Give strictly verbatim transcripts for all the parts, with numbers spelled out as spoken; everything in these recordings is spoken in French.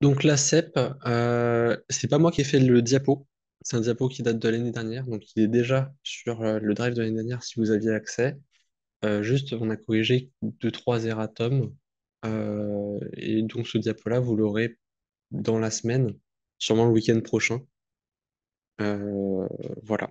Donc la C E P, euh, c'est pas moi qui ai fait le diapo. C'est un diapo qui date de l'année dernière, donc il est déjà sur euh, le drive de l'année dernière si vous aviez accès. Euh, juste, on a corrigé deux, trois erratums. Euh, et donc ce diapo-là, vous l'aurez dans la semaine, sûrement le week-end prochain. Euh, voilà.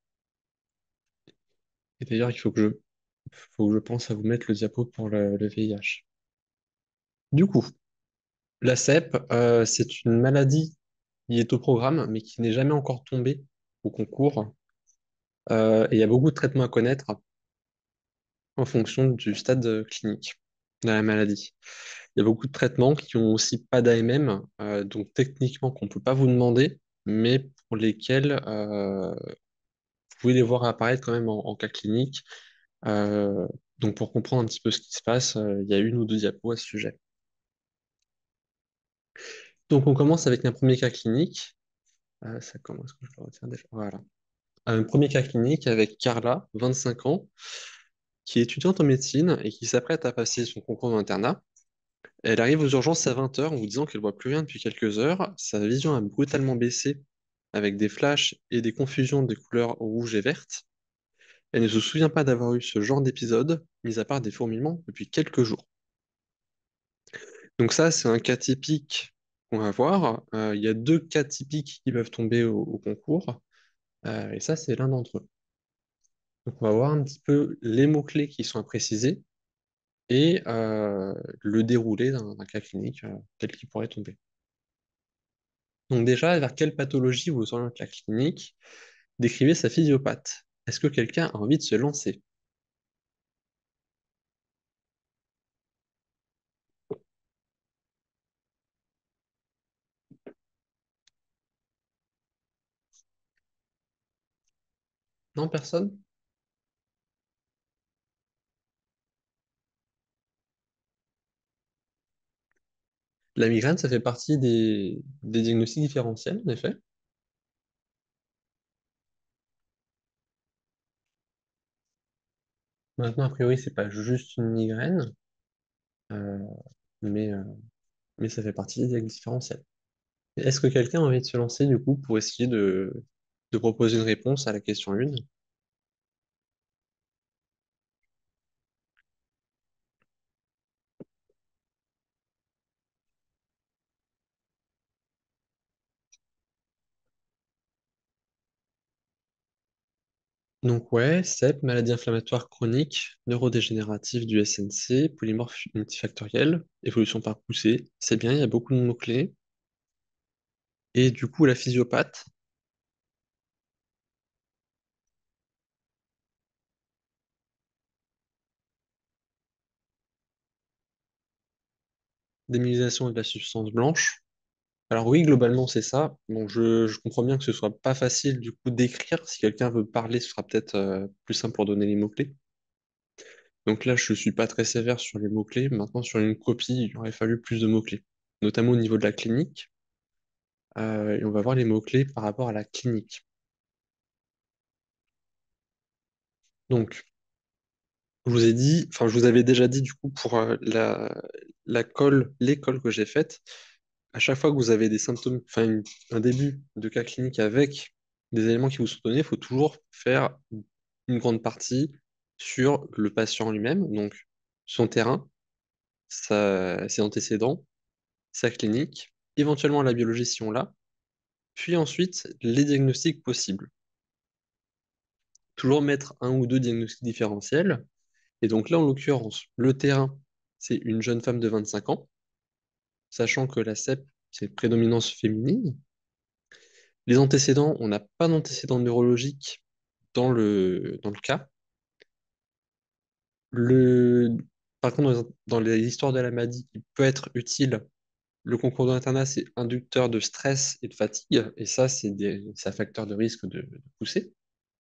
Et d'ailleurs, il faut que je, faut que je pense à vous mettre le diapo pour le, le V I H. Du coup, la C E P, euh, c'est une maladie qui est au programme, mais qui n'est jamais encore tombée au concours. Euh, et il y a beaucoup de traitements à connaître en fonction du stade euh, clinique de la maladie. Il y a beaucoup de traitements qui ont aussi pas d'A M M, euh, donc techniquement qu'on ne peut pas vous demander, mais pour lesquels euh, vous pouvez les voir apparaître quand même en, en cas clinique. Euh, donc pour comprendre un petit peu ce qui se passe, euh, il y a une ou deux diapos à ce sujet. Donc on commence avec un premier cas clinique. Euh, ça commence, que je le retire déjà. Voilà. Un premier cas clinique avec Carla, vingt-cinq ans, qui est étudiante en médecine et qui s'apprête à passer son concours d'internat. Elle arrive aux urgences à vingt heures en vous disant qu'elle voit plus rien depuis quelques heures. Sa vision a brutalement baissé avec des flashs et des confusions des couleurs rouges et vertes. Elle ne se souvient pas d'avoir eu ce genre d'épisode, mis à part des fourmillements depuis quelques jours. Donc ça, c'est un cas typique qu'on va voir. Euh, il y a deux cas typiques qui peuvent tomber au, au concours, euh, et ça, c'est l'un d'entre eux. Donc on va voir un petit peu les mots-clés qui sont à préciser et euh, le déroulé d'un d'un cas clinique euh, tel qu'il pourrait tomber. Donc déjà, vers quelle pathologie vous oriente la clinique? Décrivez sa physiopathe. Est-ce que quelqu'un a envie de se lancer? Non, personne? La migraine, ça fait partie des, des diagnostics différentiels, en effet. Maintenant, a priori, c'est pas juste une migraine, euh, mais, euh, mais ça fait partie des diagnostics différentiels. Est-ce que quelqu'un a envie de se lancer, du coup, pour essayer de, de proposer une réponse à la question un? Donc ouais, C E P, maladie inflammatoire chronique, neurodégénérative du S N C, polymorphe multifactorielle, évolution par poussée, c'est bien, il y a beaucoup de mots-clés. Et du coup, la physiopathe, démyelisation de la substance blanche. Alors oui, globalement, c'est ça. Bon, je, je comprends bien que ce soit pas facile du coup d'écrire. Si quelqu'un veut parler, ce sera peut-être euh, plus simple pour donner les mots-clés. Donc là, je suis pas très sévère sur les mots-clés. Maintenant, sur une copie, il aurait fallu plus de mots-clés, notamment au niveau de la clinique. Euh, et on va voir les mots-clés par rapport à la clinique. Donc, je vous ai dit, enfin, je vous avais déjà dit du coup pour euh, la, la colle, l'école que j'ai faite, à chaque fois que vous avez des symptômes, enfin, une- un début de cas clinique avec des éléments qui vous sont donnés, il faut toujours faire une grande partie sur le patient lui-même, donc son terrain, sa- ses antécédents, sa clinique, éventuellement la biologie si on l'a, puis ensuite les diagnostics possibles. Toujours mettre un ou deux diagnostics différentiels. Et donc là, en l'occurrence, le terrain, c'est une jeune femme de vingt-cinq ans, sachant que la C E P, c'est prédominance féminine. Les antécédents, on n'a pas d'antécédents neurologiques dans le, dans le cas. Le, par contre, dans dans les histoires de la maladie, qui peut être utile, le concours d'internat, c'est inducteur de stress et de fatigue, et ça, c'est des, c'est un facteur de risque de, de pousser.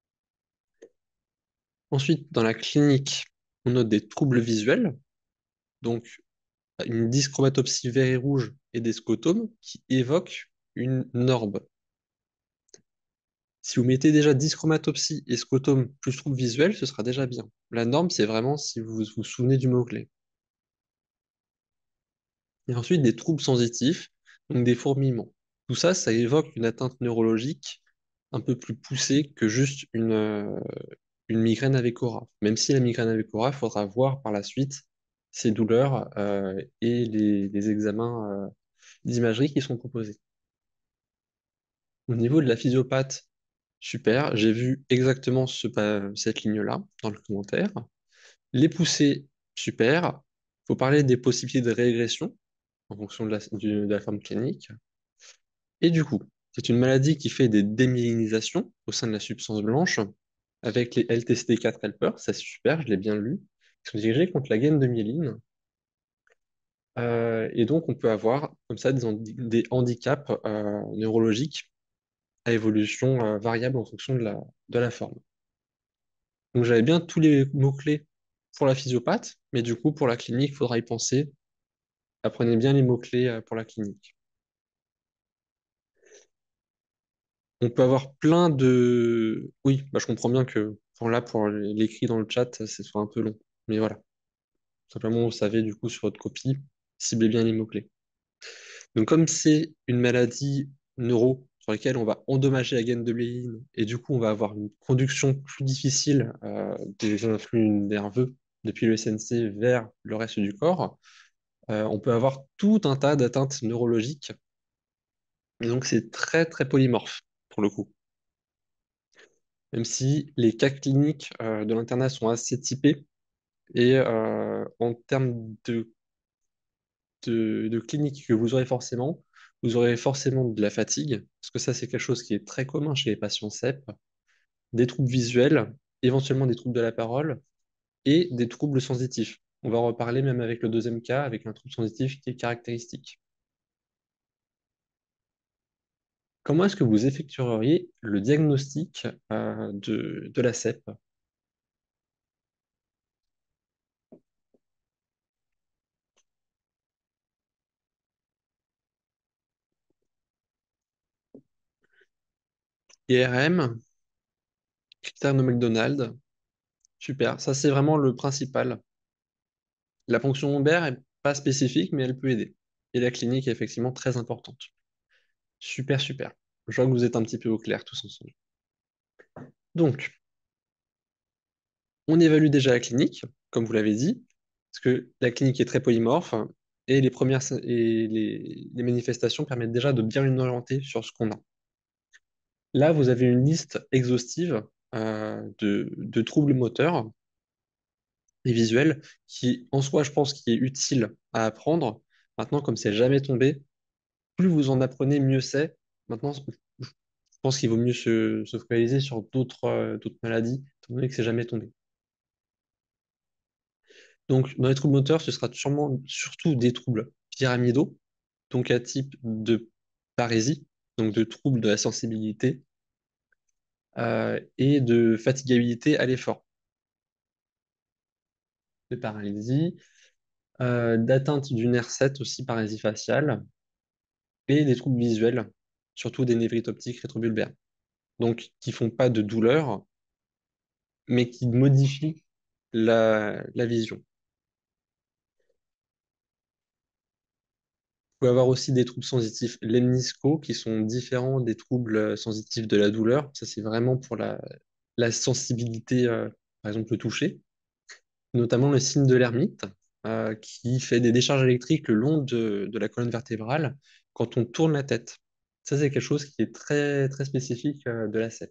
Ensuite, dans la clinique, on note des troubles visuels, donc une dyschromatopsie vert et rouge et des scotomes qui évoquent une norbe. Si vous mettez déjà dyschromatopsie et scotome plus trouble visuel, ce sera déjà bien. La norme, c'est vraiment si vous vous souvenez du mot-clé. Et ensuite, des troubles sensitifs. donc des fourmillements. Tout ça, ça évoque une atteinte neurologique un peu plus poussée que juste une, euh, une migraine avec aura. Même si la migraine avec aura, il faudra voir par la suite ces douleurs euh, et les, les examens euh, d'imagerie qui sont proposés. Au niveau de la physiopathe, super, j'ai vu exactement ce, pa- cette ligne-là dans le commentaire. Les poussées, super. Il faut parler des possibilités de régression en fonction de la, du- de la forme clinique. Et du coup, c'est une maladie qui fait des démyélinisations au sein de la substance blanche avec les L T C D quatre helpers, ça c'est super, je l'ai bien lu, qui sont dirigés contre la gaine de myéline. Euh, et donc on peut avoir comme ça des, handi- des handicaps euh, neurologiques à évolution euh, variable en fonction de la, de la forme. Donc j'avais bien tous les mots-clés pour la physiopathe, mais du coup pour la clinique, il faudra y penser. Apprenez bien les mots-clés euh, pour la clinique. On peut avoir plein de... Oui, bah, je comprends bien que pour là, pour l'écrit dans le chat, c'est soit un peu long. Mais voilà, simplement, vous savez, du coup, sur votre copie, ciblez bien les mots-clés. Donc, comme c'est une maladie neuro sur laquelle on va endommager la gaine de myéline, et du coup, on va avoir une conduction plus difficile euh, des influx nerveux depuis le S N C vers le reste du corps, euh, on peut avoir tout un tas d'atteintes neurologiques. Et donc, c'est très, très polymorphe, pour le coup. Même si les cas cliniques euh, de l'internat sont assez typés. Et euh, en termes de, de, de clinique que vous aurez forcément, vous aurez forcément de la fatigue, parce que ça, c'est quelque chose qui est très commun chez les patients C E P, des troubles visuels, éventuellement des troubles de la parole, et des troubles sensitifs. On va en reparler même avec le deuxième cas, avec un trouble sensitif qui est caractéristique. Comment est-ce que vous effectueriez le diagnostic euh, de, de la C E P? I R M, critères de McDonald, super. Ça, c'est vraiment le principal. La fonction lombaire est pas spécifique, mais elle peut aider. Et la clinique est effectivement très importante. Super, super. Je vois que vous êtes un petit peu au clair tous ensemble. Donc, on évalue déjà la clinique, comme vous l'avez dit, parce que la clinique est très polymorphe et les premières et les, les manifestations permettent déjà de bien nous orienter sur ce qu'on a. Là, vous avez une liste exhaustive euh, de, de troubles moteurs et visuels qui, en soi, je pense, qui est utile à apprendre. Maintenant, comme c'est jamais tombé, plus vous en apprenez, mieux c'est. Maintenant, je pense qu'il vaut mieux se, se focaliser sur d'autres euh, d'autres maladies, étant donné que c'est jamais tombé. Donc, dans les troubles moteurs, ce sera sûrement surtout des troubles pyramidaux, donc à type de parésie, donc de troubles de la sensibilité, euh, et de fatigabilité à l'effort, de paralysie, euh, d'atteinte du nerf sept aussi, parésie faciale, et des troubles visuels, surtout des névrites optiques rétrobulbaires. Donc, qui font pas de douleur, mais qui modifient la, la vision. Vous pouvez avoir aussi des troubles sensitifs lemniscaux qui sont différents des troubles sensitifs de la douleur. Ça, c'est vraiment pour la, la sensibilité, euh, par exemple, le toucher, notamment le signe de l'hermite, euh, qui fait des décharges électriques le long de, de la colonne vertébrale quand on tourne la tête. Ça, c'est quelque chose qui est très, très spécifique euh, de la C E P.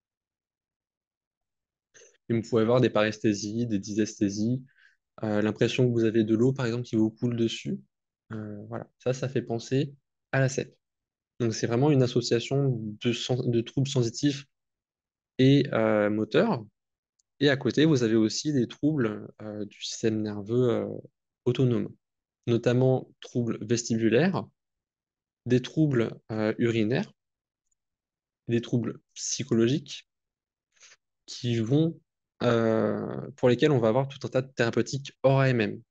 Et vous pouvez avoir des paresthésies, des dysesthésies, euh, l'impression que vous avez de l'eau, par exemple, qui vous coule dessus. Euh, voilà, ça, ça fait penser à la C E P. Donc, c'est vraiment une association de, sen- de troubles sensitifs et euh, moteurs. Et à côté, vous avez aussi des troubles euh, du système nerveux euh, autonome, notamment troubles vestibulaires, des troubles euh, urinaires, des troubles psychologiques qui vont, euh, pour lesquels on va avoir tout un tas de thérapeutiques hors A M M.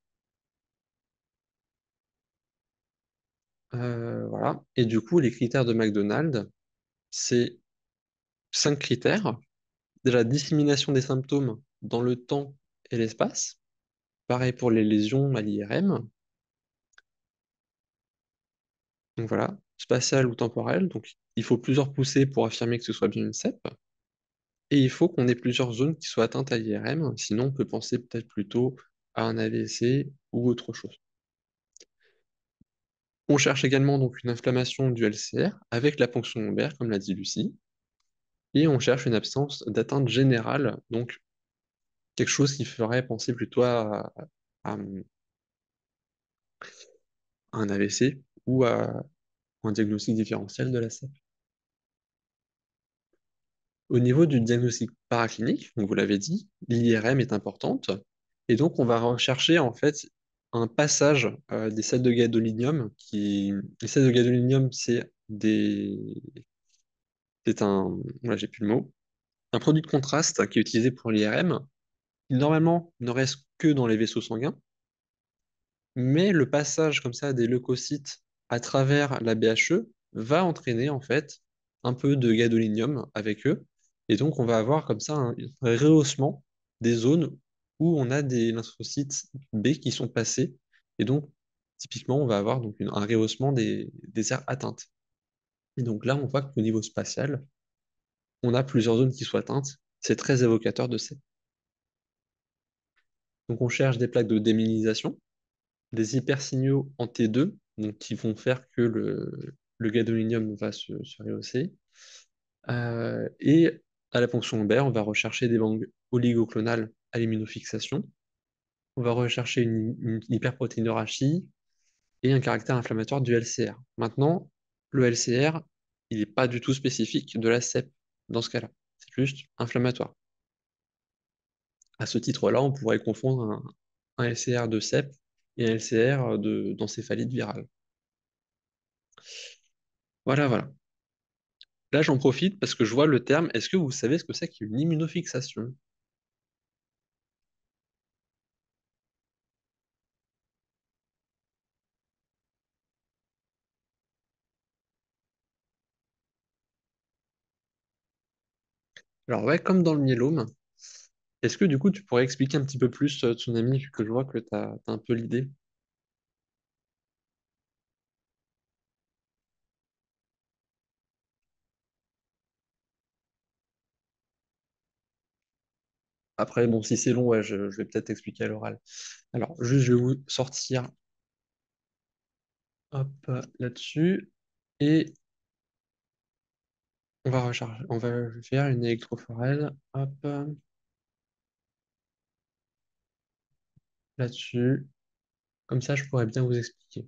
Euh, voilà. Et du coup, les critères de McDonald's, c'est cinq critères. Déjà, dissémination des symptômes dans le temps et l'espace. Pareil pour les lésions à l'I R M. Donc voilà, spatiale ou temporelle. Donc il faut plusieurs poussées pour affirmer que ce soit bien une C E P. Et il faut qu'on ait plusieurs zones qui soient atteintes à l'I R M, sinon on peut penser peut-être plutôt à un A V C ou autre chose. On cherche également donc une inflammation du L C R avec la ponction lombaire, comme l'a dit Lucie, et on cherche une absence d'atteinte générale, donc quelque chose qui ferait penser plutôt à, à un A V C ou à un diagnostic différentiel de la C E P. Au niveau du diagnostic paraclinique, donc vous l'avez dit, l'I R M est importante, et donc on va rechercher en fait un passage euh, des sels de gadolinium, qui... Les sels de gadolinium, c'est des... c'est un... Voilà, j'ai plus le mot. Un produit de contraste qui est utilisé pour l'I R M, qui normalement ne reste que dans les vaisseaux sanguins, mais le passage comme ça des leucocytes à travers la B H E va entraîner en fait un peu de gadolinium avec eux, et donc on va avoir comme ça un rehaussement des zones où on a des lymphocytes B qui sont passés, et donc typiquement on va avoir donc une- un rehaussement des, des aires atteintes. Et donc là on voit qu'au niveau spatial, on a plusieurs zones qui sont atteintes, c'est très évocateur de ces. Donc on cherche des plaques de démyélinisation, des hypersignaux en T deux, donc qui vont faire que le, le gadolinium va se, se rehausser. Euh, et à la ponction lombaire, on va rechercher des bandes oligoclonales à l'immunofixation. On va rechercher une, une hyperprotéinorachie et un caractère inflammatoire du L C R. Maintenant, le L C R, il n'est pas du tout spécifique de la C E P dans ce cas-là. C'est juste inflammatoire. À ce titre-là, on pourrait confondre un, un L C R de C E P et un L C R de- d'encéphalite virale. Voilà, voilà. Là, j'en profite parce que je vois le terme. Est-ce que vous savez ce que c'est qu'une immunofixation? Alors, ouais, comme dans le myélome, est-ce que du coup, tu pourrais expliquer un petit peu plus, euh, Tsunami, vu que je vois que tu as, un peu l'idée? Après, bon, si c'est long, ouais, je, je vais peut-être expliquer à l'oral. Alors, juste, je vais vous sortir, hop, euh, là-dessus, et on va recharger, on va faire une électrophorèse, hop, euh, là-dessus. Comme ça, je pourrais bien vous expliquer.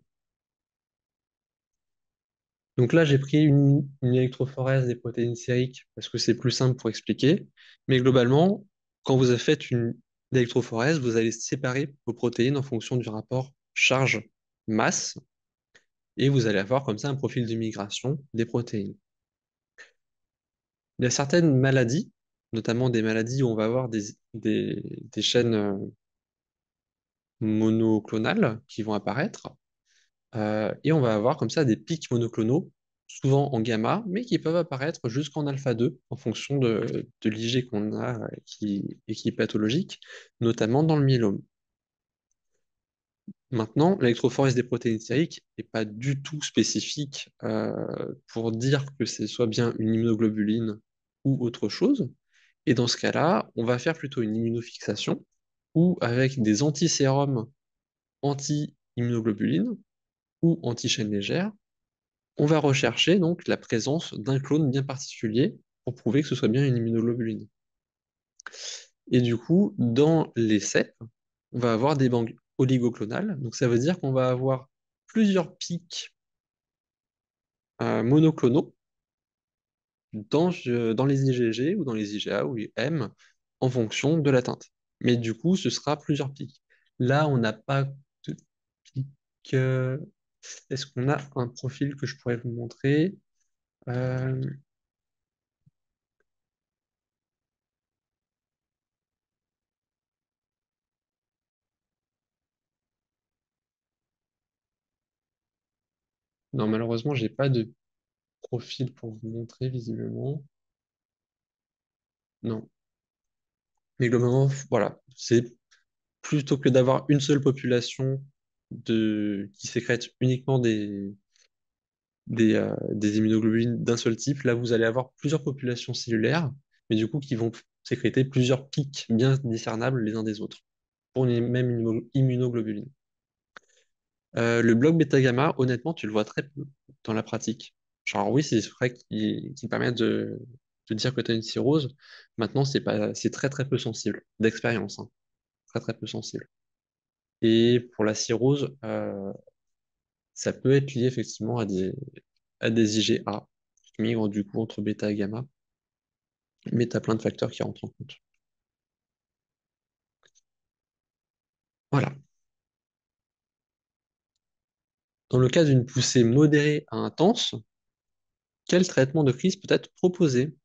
Donc là, j'ai pris une, une électrophorèse des protéines sériques parce que c'est plus simple pour expliquer. Mais globalement, quand vous avez fait une électrophorèse, vous allez séparer vos protéines en fonction du rapport charge-masse et vous allez avoir comme ça un profil de migration des protéines. Il y a certaines maladies, notamment des maladies où on va avoir des, des, des chaînes euh, monoclonales qui vont apparaître. Euh, et on va avoir comme ça des pics monoclonaux, souvent en gamma, mais qui peuvent apparaître jusqu'en alpha deux en fonction de, de l'I G qu'on a euh, qui, et qui est pathologique, notamment dans le myélome. Maintenant, l'électrophorèse des protéines sériques n'est pas du tout spécifique euh, pour dire que c'est soit bien une immunoglobuline ou autre chose. Et dans ce cas-là, on va faire plutôt une immunofixation ou avec des antisérums anti-immunoglobulines ou anti-chaîne légère, on va rechercher donc la présence d'un clone bien particulier pour prouver que ce soit bien une immunoglobuline. Et du coup, dans les C E P, on va avoir des banques oligoclonales. Donc ça veut dire qu'on va avoir plusieurs pics euh, monoclonaux dans, euh, dans les I G G ou dans les I G A ou les M en fonction de l'atteinte. Mais du coup, ce sera plusieurs pics. Là, on n'a pas de pic. euh, Est-ce qu'on a un profil que je pourrais vous montrer? Euh, non, malheureusement, j'ai pas de profil pour vous montrer visiblement. Non. Mais globalement, voilà, c'est plutôt que d'avoir une seule population de... qui sécrète uniquement des, des, euh, des immunoglobulines d'un seul type. Là, vous allez avoir plusieurs populations cellulaires, mais du coup, qui vont sécréter plusieurs pics bien discernables les uns des autres pour une même immuno- immunoglobuline. Euh, le bloc bêta-gamma, honnêtement, tu le vois très peu dans la pratique. Genre, oui, c'est vrai qu'il qu'il permet de, de dire que tu as une cirrhose. Maintenant, c'est pas, c'est très très peu sensible, d'expérience, hein. Très très peu sensible. Et pour la cirrhose, euh, ça peut être lié effectivement à des, à des I G A qui migrent du coup entre bêta et gamma, mais tu as plein de facteurs qui rentrent en compte. Voilà. Dans le cas d'une poussée modérée à intense, quel traitement de crise peut être proposé?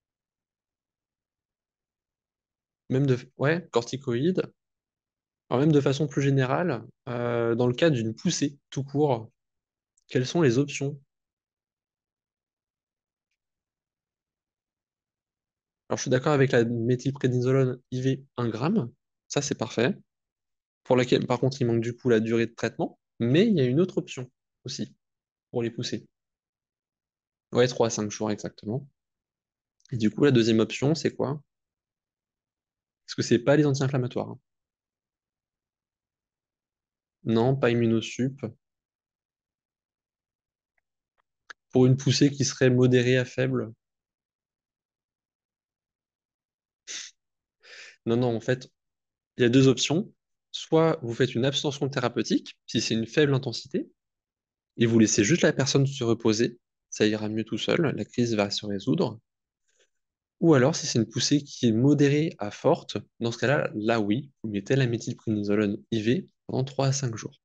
Même de, ouais, corticoïdes. Alors même de façon plus générale, euh, dans le cas d'une poussée tout court, quelles sont les options? Alors je suis d'accord avec la méthylprénisolone I V un gramme, ça c'est parfait. Pour laquelle, par contre, il manque du coup la durée de traitement, mais il y a une autre option aussi pour les poussées. Ouais, trois à cinq jours exactement. Et du coup, la deuxième option, c'est quoi? Parce que c'est pas les anti-inflammatoires, hein. Non, pas immunosup. Pour une poussée qui serait modérée à faible. Non, non, en fait, il y a deux options. Soit vous faites une abstention thérapeutique, si c'est une faible intensité, et vous laissez juste la personne se reposer, ça ira mieux tout seul, la crise va se résoudre. Ou alors, si c'est une poussée qui est modérée à forte, dans ce cas-là, là oui, vous mettez la méthylprénisolone I V pendant trois à cinq jours.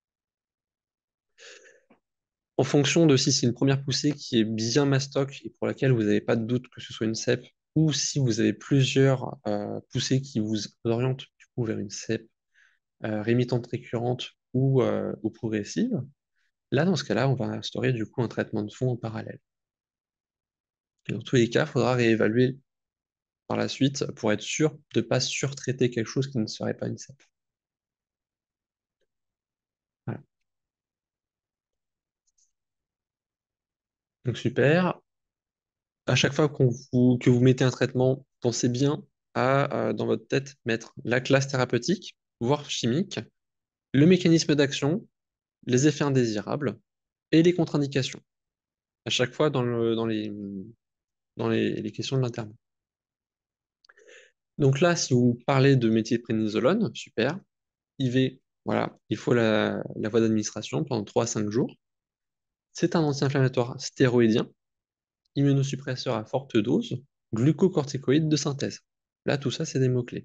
En fonction de si c'est une première poussée qui est bien mastoc et pour laquelle vous n'avez pas de doute que ce soit une C E P, ou si vous avez plusieurs euh, poussées qui vous orientent du coup vers une C E P euh, rémitante récurrente ou, euh, ou progressive, là, dans ce cas-là, on va instaurer du coup un traitement de fond en parallèle. Et dans tous les cas, il faudra réévaluer par la suite pour être sûr de ne pas surtraiter quelque chose qui ne serait pas une C E P. Voilà. Donc super. À chaque fois qu'on vous, que vous mettez un traitement, pensez bien à, euh, dans votre tête, mettre la classe thérapeutique, voire chimique, le mécanisme d'action, les effets indésirables et les contre-indications. À chaque fois dans le, dans les, dans les, les questions de l'internet. Donc là, si vous parlez de méthylprénisolone, super. I V, voilà, il faut la, la voie d'administration pendant trois à cinq jours. C'est un anti-inflammatoire stéroïdien, immunosuppresseur à forte dose, glucocorticoïde de synthèse. Là, tout ça, c'est des mots-clés.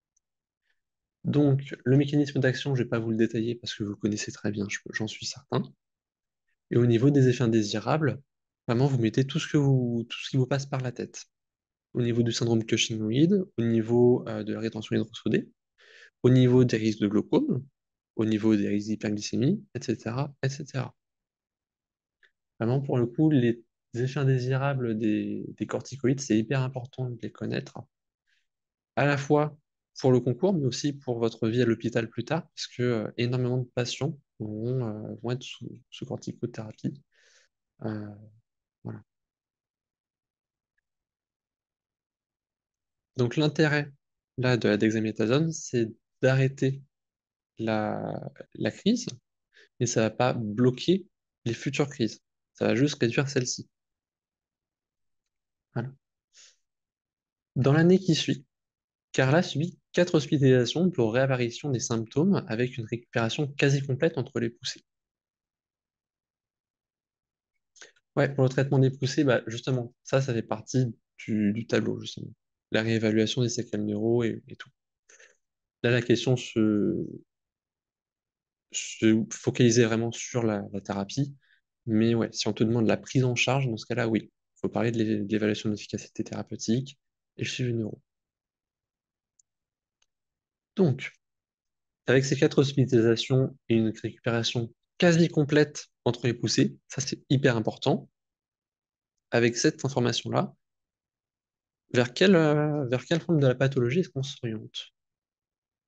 Donc, le mécanisme d'action, je ne vais pas vous le détailler parce que vous le connaissez très bien, je- j'en suis certain. Et au niveau des effets indésirables, vraiment, vous mettez tout ce que vous, tout ce qui vous passe par la tête. Au niveau du syndrome Cushing-Wyeth, au niveau euh, de la rétention hydrosodée, au niveau des risques de glaucome, au niveau des risques d'hyperglycémie, et cetera, et cetera. Vraiment, pour le coup, les effets indésirables des, des corticoïdes, c'est hyper important de les connaître, à la fois pour le concours, mais aussi pour votre vie à l'hôpital plus tard, parce que euh, énormément de patients vont, euh, vont être sous, sous corticothérapie. Euh, voilà. Donc l'intérêt là de la dexaméthasone, c'est d'arrêter la, la crise, mais ça ne va pas bloquer les futures crises. Ça va juste réduire celle-ci. Voilà. Dans l'année qui suit, Carla subit quatre hospitalisations pour réapparition des symptômes avec une récupération quasi complète entre les poussées. Ouais, pour le traitement des poussées, bah, justement, ça, ça fait partie du, du tableau, justement. La réévaluation des séquelles neuro et, et tout. Là, la question se, se focalisait vraiment sur la, la thérapie. Mais ouais, si on te demande la prise en charge, dans ce cas-là, oui. Il faut parler de l'é- de l'évaluation d'efficacité thérapeutique et le suivi neuro. Donc, avec ces quatre hospitalisations et une récupération quasi complète entre les poussées, ça c'est hyper important. Avec cette information-là, vers quelle, euh, vers quelle forme de la pathologie est-ce qu'on s'oriente?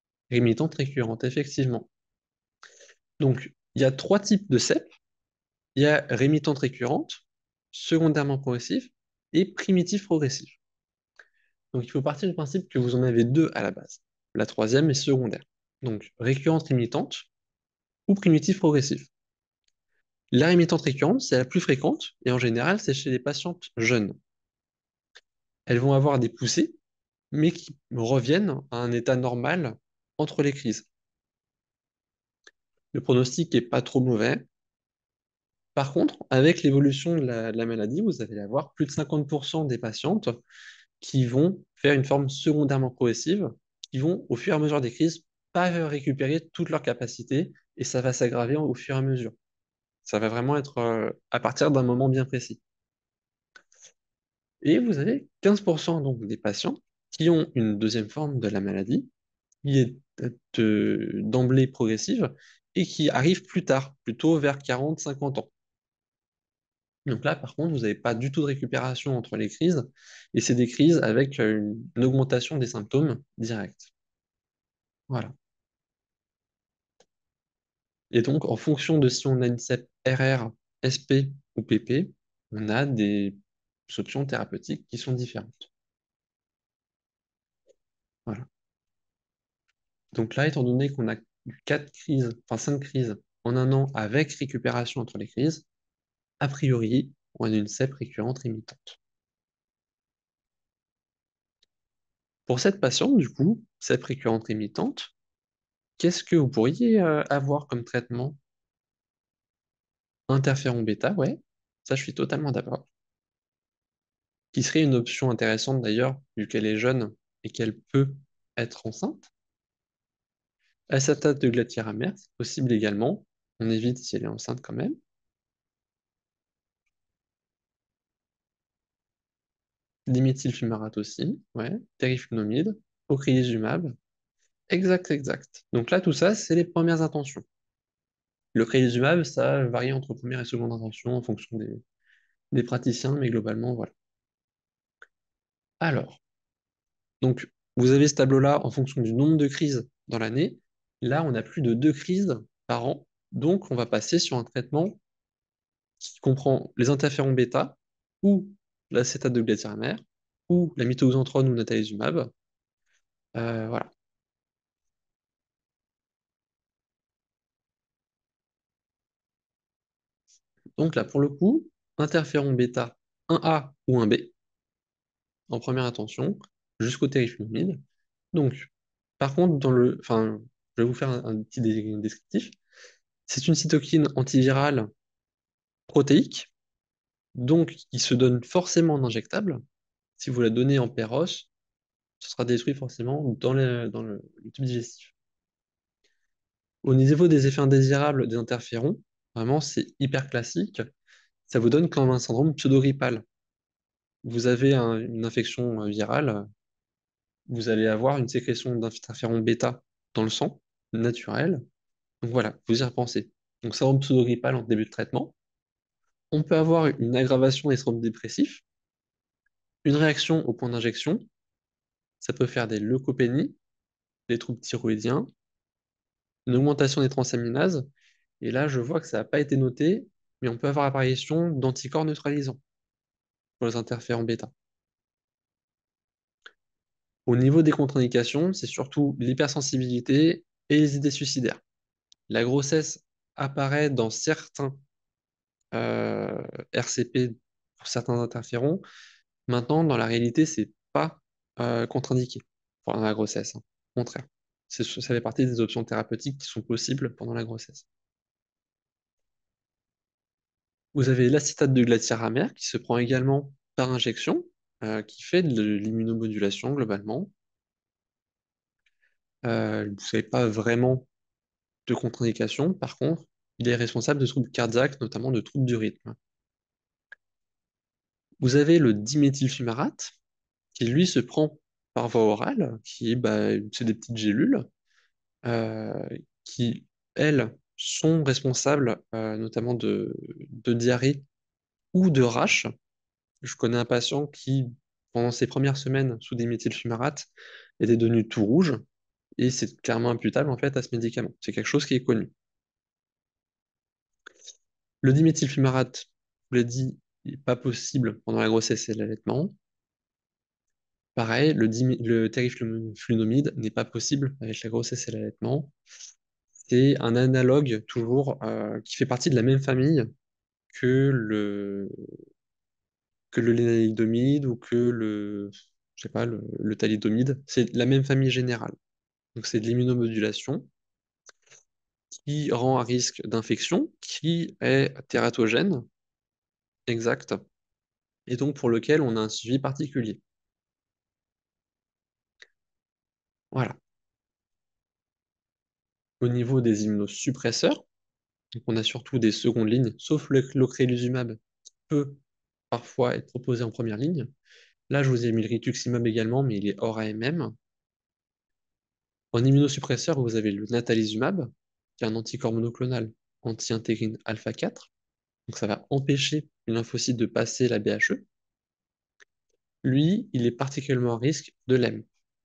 Rémitante récurrente, effectivement. Donc, il y a trois types de C E P. Il y a rémitante récurrente, secondairement progressive et primitive progressive. Donc il faut partir du principe que vous en avez deux à la base. La troisième est secondaire. Donc récurrente rémitante ou primitive progressive. La rémitante récurrente, c'est la plus fréquente et en général, c'est chez les patientes jeunes. Elles vont avoir des poussées, mais qui reviennent à un état normal entre les crises. Le pronostic n'est pas trop mauvais. Par contre, avec l'évolution de la, de la maladie, vous allez avoir plus de cinquante pour cent des patientes qui vont faire une forme secondairement progressive, qui vont, au fur et à mesure des crises, pas récupérer toute leur capacité et ça va s'aggraver au fur et à mesure. Ça va vraiment être euh, à partir d'un moment bien précis. Et vous avez quinze pour cent donc des patients qui ont une deuxième forme de la maladie, qui est de- d'emblée progressive et qui arrive plus tard, plutôt vers quarante cinquante ans. Donc là, par contre, vous n'avez pas du tout de récupération entre les crises, et c'est des crises avec euh, une, une augmentation des symptômes directs. Voilà. Et donc, en fonction de si on a une C E P R R, S P ou P P, on a des options thérapeutiques qui sont différentes. Voilà. Donc là, étant donné qu'on a eu quatre crises, enfin cinq crises en un an avec récupération entre les crises, a priori, on a une C E P récurrente rémitante. Pour cette patiente, du coup, C E P récurrente rémitante, qu'est-ce que vous pourriez euh, avoir comme traitement? Interféron bêta, ouais, ça je suis totalement d'accord. Qui serait une option intéressante d'ailleurs, vu qu'elle est jeune et qu'elle peut être enceinte. Acetate de glatiramère, c'est possible également. On évite si elle est enceinte quand même. Diméthylfumarate aussi, ouais. Teriflunomide, ocrelizumab. Exact, exact. Donc là, tout ça, c'est les premières intentions. Le ocrelizumab, ça varie entre première et seconde intention en fonction des, des praticiens, mais globalement, voilà. Alors, donc, vous avez ce tableau-là en fonction du nombre de crises dans l'année. Là, on a plus de deux crises par an. Donc, on va passer sur un traitement qui comprend les interférons bêta ou l'acétate de glatiramère ou la mitoxantrone ou natalizumab. Euh, voilà. Donc là, pour le coup, interféron bêta un A ou un B en première intention jusqu'au teriflunomide. Donc, par contre, dans le, enfin, je vais vous faire un, un petit dé- descriptif. C'est une cytokine antivirale protéique, donc qui se donne forcément en injectable. Si vous la donnez en péros, ce sera détruit forcément dans le, dans le, le tube digestif. Au niveau des effets indésirables des interférons, vraiment, c'est hyper classique. Ça vous donne comme un syndrome pseudo-grippal. Vous avez un- une infection euh, virale, vous allez avoir une sécrétion d'interféron bêta dans le sang, naturel. Donc voilà, vous y repensez. Donc syndrome pseudo-grippal en début de traitement. On peut avoir une aggravation des syndromes dépressifs, une réaction au point d'injection. Ça peut faire des leucopénies, des troubles thyroïdiens, une augmentation des transaminases. Et là, je vois que ça n'a pas été noté, mais on peut avoir apparition d'anticorps neutralisants pour les interférents bêta. Au niveau des contre-indications, c'est surtout l'hypersensibilité et les idées suicidaires. La grossesse apparaît dans certains euh, R C P pour certains interférons. Maintenant, dans la réalité, c'est pas euh, contre-indiqué pendant la grossesse, hein. Au contraire, c'est- ça fait partie des options thérapeutiques qui sont possibles pendant la grossesse. Vous avez l'acétate de glaciaramère qui se prend également par injection, euh, qui fait de l'immunomodulation globalement. Euh, vous n'avez pas vraiment de contre-indication. Par contre, il est responsable de troubles cardiaques, notamment de troubles du rythme. Vous avez le diméthylfumarate, qui lui se prend par voie orale, qui est bah, c'est des petites gélules, euh, qui, elles, sont responsables euh, notamment de, de diarrhée ou de rash. Je connais un patient qui, pendant ses premières semaines sous diméthylfumarate, était devenu tout rouge, et c'est clairement imputable en fait à ce médicament. C'est quelque chose qui est connu. Le diméthylfumarate, je vous l'ai dit, il n'est pas possible pendant la grossesse et l'allaitement. Pareil, le, dimi- le terriflunomide n'est pas possible avec la grossesse et l'allaitement. C'est un analogue toujours euh, qui fait partie de la même famille que le, que le lénaligdomide ou que le, je sais pas, le, le thalidomide. C'est la même famille générale. Donc c'est de l'immunomodulation qui rend à risque d'infection, qui est tératogène, exact, et donc pour lequel on a un suivi particulier. Voilà. Au niveau des immunosuppresseurs, donc on a surtout des secondes lignes, sauf le l'ocrelizumab qui peut parfois être proposé en première ligne. Là, je vous ai mis le rituximab également, mais il est hors A M M. En immunosuppresseur, vous avez le natalizumab, qui est un anticorps monoclonal anti-intégrine alpha quatre. Donc ça va empêcher une lymphocyte de passer la B H E. Lui, il est particulièrement à risque de l'E M.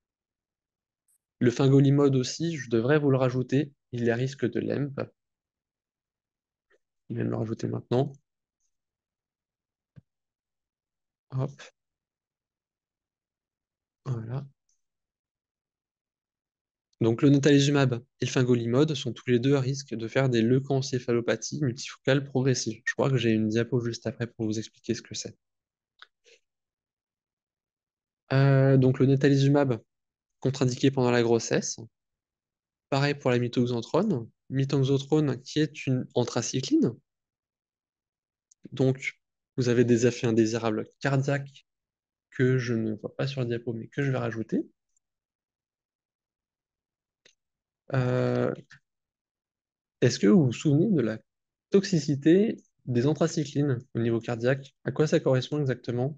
Le fingolimod aussi, je devrais vous le rajouter, il est à risque de l'E M P. Je viens de le rajouter maintenant. Hop, voilà. Donc le natalizumab et le fingolimod sont tous les deux à risque de faire des leucoencéphalopathies multifocales progressives. Je crois que j'ai une diapo juste après pour vous expliquer ce que c'est. Euh, donc le natalizumab, contre-indiqué pendant la grossesse. Pareil pour la mitoxantrone. Mitoxantrone qui est une anthracycline. Donc vous avez des effets indésirables cardiaques que je ne vois pas sur la diapo, mais que je vais rajouter. Euh, Est-ce que vous vous souvenez de la toxicité des anthracyclines au niveau cardiaque? À quoi ça correspond exactement?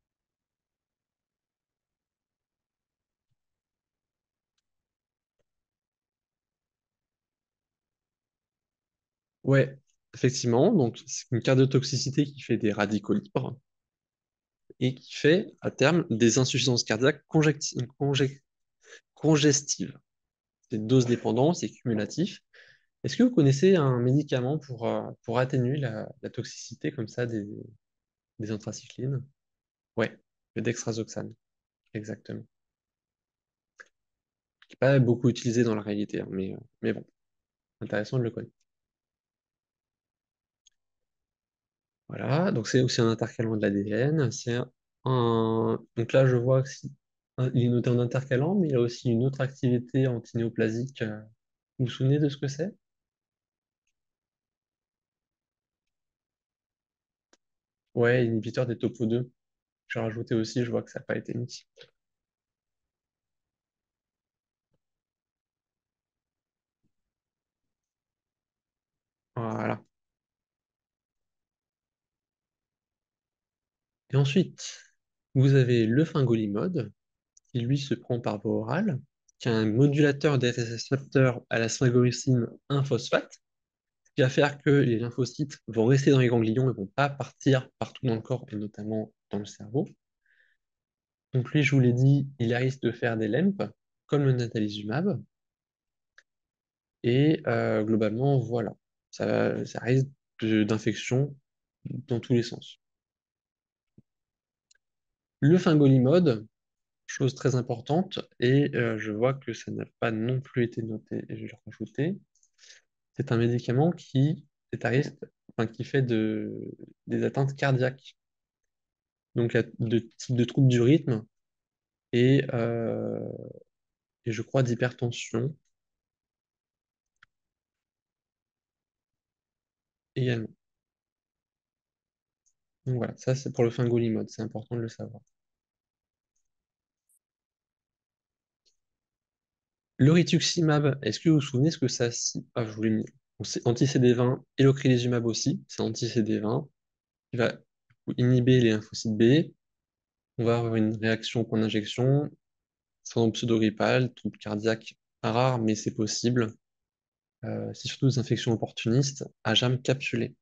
Ouais, effectivement, donc c'est une cardiotoxicité qui fait des radicaux libres et qui fait à terme des insuffisances cardiaques conjecti- conge- congestives. C'est dose dépendant, c'est cumulatif. Est-ce que vous connaissez un médicament pour, euh, pour atténuer la, la toxicité comme ça des, des anthracyclines? Ouais, le dexrazoxane, exactement. Qui n'est pas beaucoup utilisé dans la réalité, hein, mais, euh, mais bon, intéressant de le connaître. Voilà, donc c'est aussi un intercalant de l'A D N. C'est un... Donc là, je vois qu'il est noté en intercalant, mais il y a aussi une autre activité antinéoplasique. euh, Vous vous souvenez de ce que c'est? Ouais, inhibiteur des topo deux. J'ai rajouté aussi, je vois que ça n'a pas été mis. Voilà. Et ensuite, vous avez le fingolimod, qui lui se prend par voie orale, qui est un modulateur des récepteurs à la sphingoricine un phosphate, ce qui va faire que les lymphocytes vont rester dans les ganglions et ne vont pas partir partout dans le corps, et notamment dans le cerveau. Donc lui, je vous l'ai dit, il risque de faire des L E M P, comme le natalizumab, et euh, globalement, voilà, ça, ça risque de- d'infection dans tous les sens. Le fingolimod, chose très importante, et euh, je vois que ça n'a pas non plus été noté, et je vais le rajouter, c'est un médicament qui est à risque, enfin, qui fait de, des atteintes cardiaques, donc il y a de types de troubles du rythme et, euh, et je crois d'hypertension également. Donc voilà, ça c'est pour le fingolimod, c'est important de le savoir. Le rituximab, est-ce que vous vous souvenez ce que ça... si- Ah, je vous l'ai mis. Bon, c'est anti-C D vingt et l'ocrelizumab aussi, c'est anti-C D vingt. Il va inhiber les lymphocytes B. On va avoir une réaction au point d'injection, syndrome pseudo-grippal, trouble cardiaque rare, mais c'est possible. Euh, c'est surtout des infections opportunistes à germe capsulé.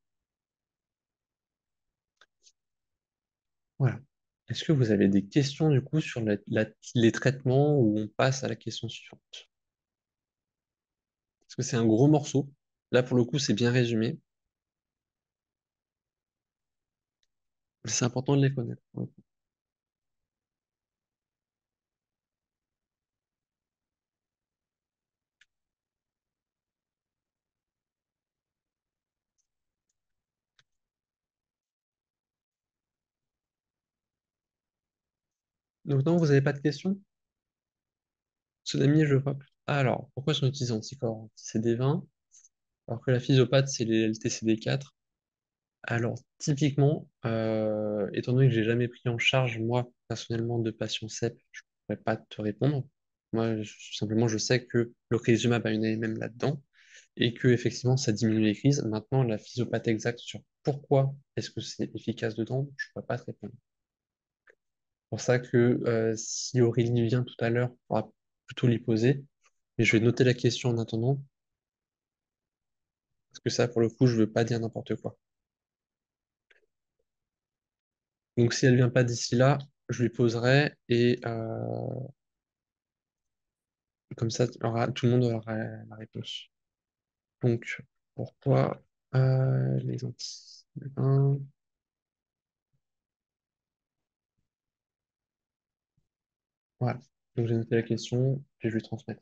Voilà. Est-ce que vous avez des questions du coup sur la- la- les traitements ou on passe à la question suivante? Parce que c'est un gros morceau. Là, pour le coup, c'est bien résumé. C'est important de les connaître. Donc non, vous n'avez pas de questions? Tsunami, je vois plus. Alors, pourquoi sont utilisés anticorps anti-C D vingt, alors que la physiopathe, c'est les L T C D quatre? Alors, typiquement, euh, étant donné que j'ai jamais pris en charge, moi, personnellement, de patients C E P, je pourrais pas te répondre. Moi, je- simplement, je sais que le résumable a une A M M là-dedans et que, effectivement, ça diminue les crises. Maintenant, la physiopathe exacte sur pourquoi est-ce que c'est efficace dedans, je pourrais pas te répondre. C'est pour ça que euh, si Aurélie vient tout à l'heure, on pourra plutôt lui poser. Mais je vais noter la question en attendant, parce que ça, pour le coup, je veux pas dire n'importe quoi. Donc, si elle vient pas d'ici là, je lui poserai et euh, comme ça, aura- tout le monde aura la réponse. Donc, pourquoi euh, les anti voilà. Donc, j'ai noté la question, puis je vais lui transmettre.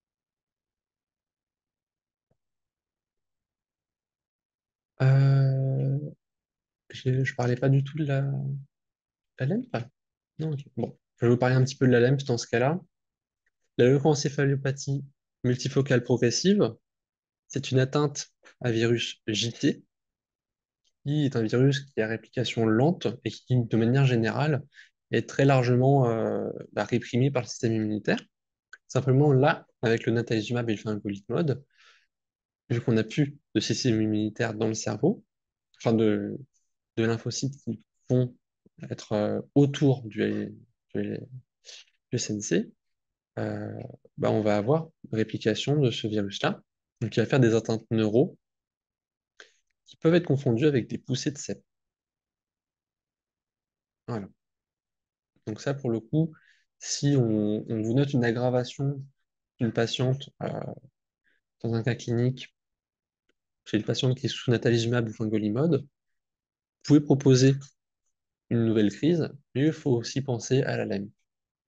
Euh, je, je parlais pas du tout de la, la L E M P? Non, ok. Bon, je vais vous parler un petit peu de la L E M P dans ce cas-là. La leucoencéphaliopathie multifocale progressive, c'est une atteinte à virus J T, qui est un virus qui a réplication lente et qui, de manière générale, est très largement euh, bah, réprimé par le système immunitaire. Simplement, là, avec le natalizumab et le fingolimod, vu qu'on n'a plus de système immunitaire dans le cerveau, enfin de, de lymphocytes qui vont être euh, autour du, du, du S N C, euh, bah, on va avoir réplication de ce virus-là. Donc, il va faire des atteintes neuro qui peuvent être confondues avec des poussées de C E P. Voilà. Donc ça, pour le coup, si on, on vous note une aggravation d'une patiente euh, dans un cas clinique, chez une patiente qui est sous natalizumab ou fingolimod, vous pouvez proposer une nouvelle crise, mais il faut aussi penser à la L E M.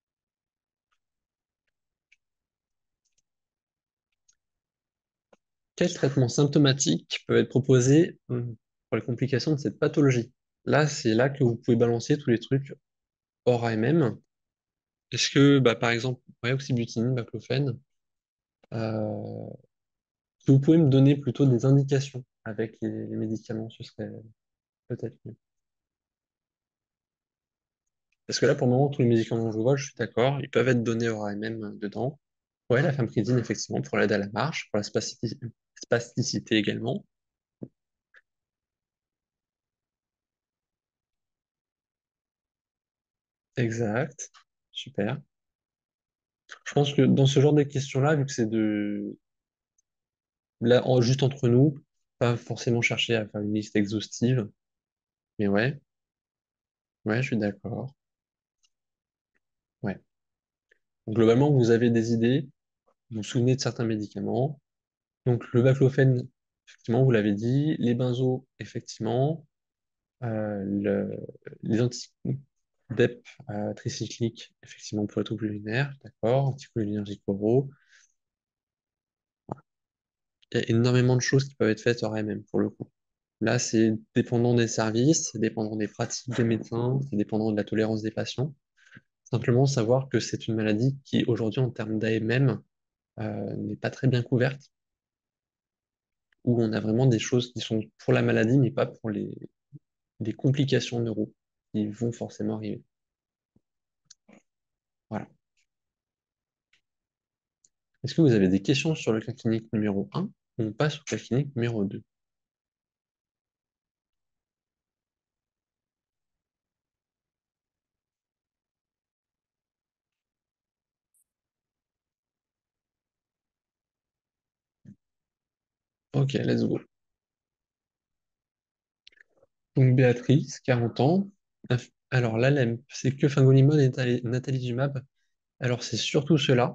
Quels traitements symptomatiques peuvent être proposés hum, pour les complications de cette pathologie? Là, c'est là que vous pouvez balancer tous les trucs hors A M M. Est-ce que, bah, par exemple, ouais, oxybutynine, baclofène, euh, est-ce que vous pouvez me donner plutôt des indications avec les, les médicaments, ce serait peut-être mieux. Parce que là, pour le moment, tous les médicaments que je vois, je suis d'accord, ils peuvent être donnés hors A M M dedans. Ouais, la famotidine, effectivement, pour l'aide à la marche, pour la spasticité, spasticité également. Exact. Super. Je pense que dans ce genre de questions-là, vu que c'est de là, en- juste entre nous, pas forcément chercher à faire une liste exhaustive, mais ouais, ouais, je suis d'accord. Ouais. Donc, globalement, vous avez des idées, vous vous souvenez de certains médicaments. Donc, le baclofène, effectivement, vous l'avez dit. Les benzos, effectivement. Euh, le- les anti-D E P euh, tricycliques, effectivement, pour les troubles urinaires, d'accord. Anticholinergiques oraux. Il y a énormément de choses qui peuvent être faites hors M M pour le coup. Là, c'est dépendant des services, c'est dépendant des pratiques des médecins, c'est dépendant de la tolérance des patients. Simplement savoir que c'est une maladie qui, aujourd'hui, en termes d'A M M, euh, n'est pas très bien couverte, où on a vraiment des choses qui sont pour la maladie, mais pas pour les, les complications neuro qui vont forcément arriver. Voilà. Est-ce que vous avez des questions sur le cas clinique numéro un ou on passe au cas clinique numéro deux? Ok, let's go. Donc Béatrice, quarante ans. Inf- Alors l'A L E M, c'est que fingolimod et natali- natalizumab. Alors c'est surtout cela.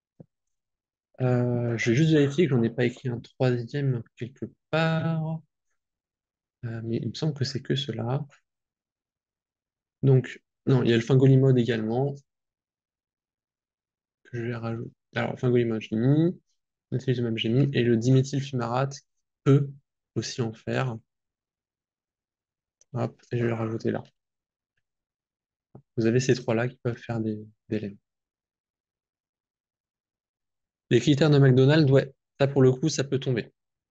Euh, je vais juste vérifier que j'en ai pas écrit un troisième quelque part. Euh, mais il me semble que c'est que cela. Donc, non, il y a le fingolimod également, que je vais rajouter. Alors, fingolimod, j'ai mis, méthylsumab, j'ai mis, et le diméthylfumarate qui peut aussi en faire. Hop, et je vais le rajouter là. Vous avez ces trois-là qui peuvent faire des, des L E M. Les critères de McDonald's, ouais, ça pour le coup, ça peut tomber.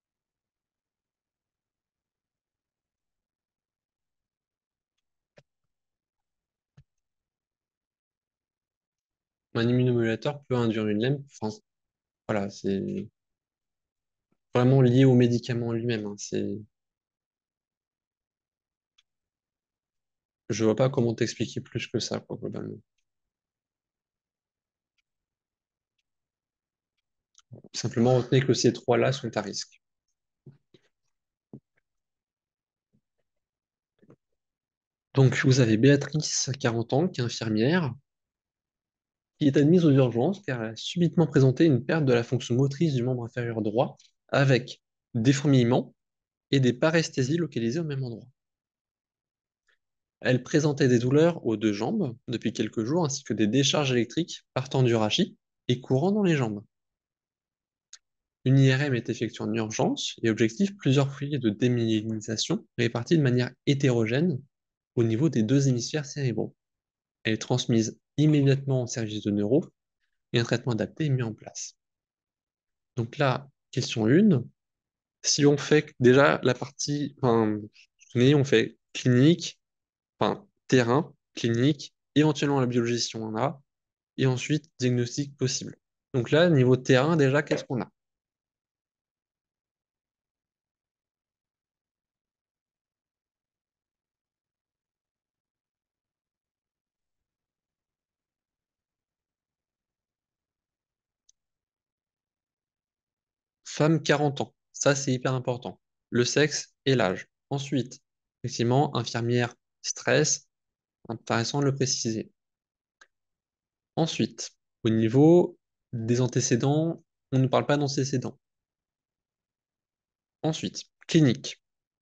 Un immunomodulateur peut induire une L E M. Enfin, voilà, c'est vraiment lié au médicament lui-même, hein. C'est, je vois pas comment t'expliquer plus que ça, quoi, globalement. Simplement, retenez que ces trois-là sont à risque. Donc, vous avez Béatrice, quarante ans, qui est infirmière, qui est admise aux urgences car elle a subitement présenté une perte de la fonction motrice du membre inférieur droit avec des fourmillements et des paresthésies localisées au même endroit. Elle présentait des douleurs aux deux jambes depuis quelques jours ainsi que des décharges électriques partant du rachis et courant dans les jambes. Une I R M est effectuée en urgence et objectif plusieurs foyers de démyélinisation répartis de manière hétérogène au niveau des deux hémisphères cérébraux. Elle est transmise immédiatement au service de neuro et un traitement adapté est mis en place. Donc là, question un, si on fait déjà la partie, enfin, on fait clinique, enfin, terrain, clinique, éventuellement la biologie si on en a, et ensuite diagnostic possible. Donc là, niveau terrain, déjà, qu'est-ce qu'on a? Femme quarante ans, ça c'est hyper important. Le sexe et l'âge. Ensuite, effectivement, infirmière, stress, intéressant de le préciser. Ensuite, au niveau des antécédents, on ne parle pas d'antécédents. Ensuite, clinique.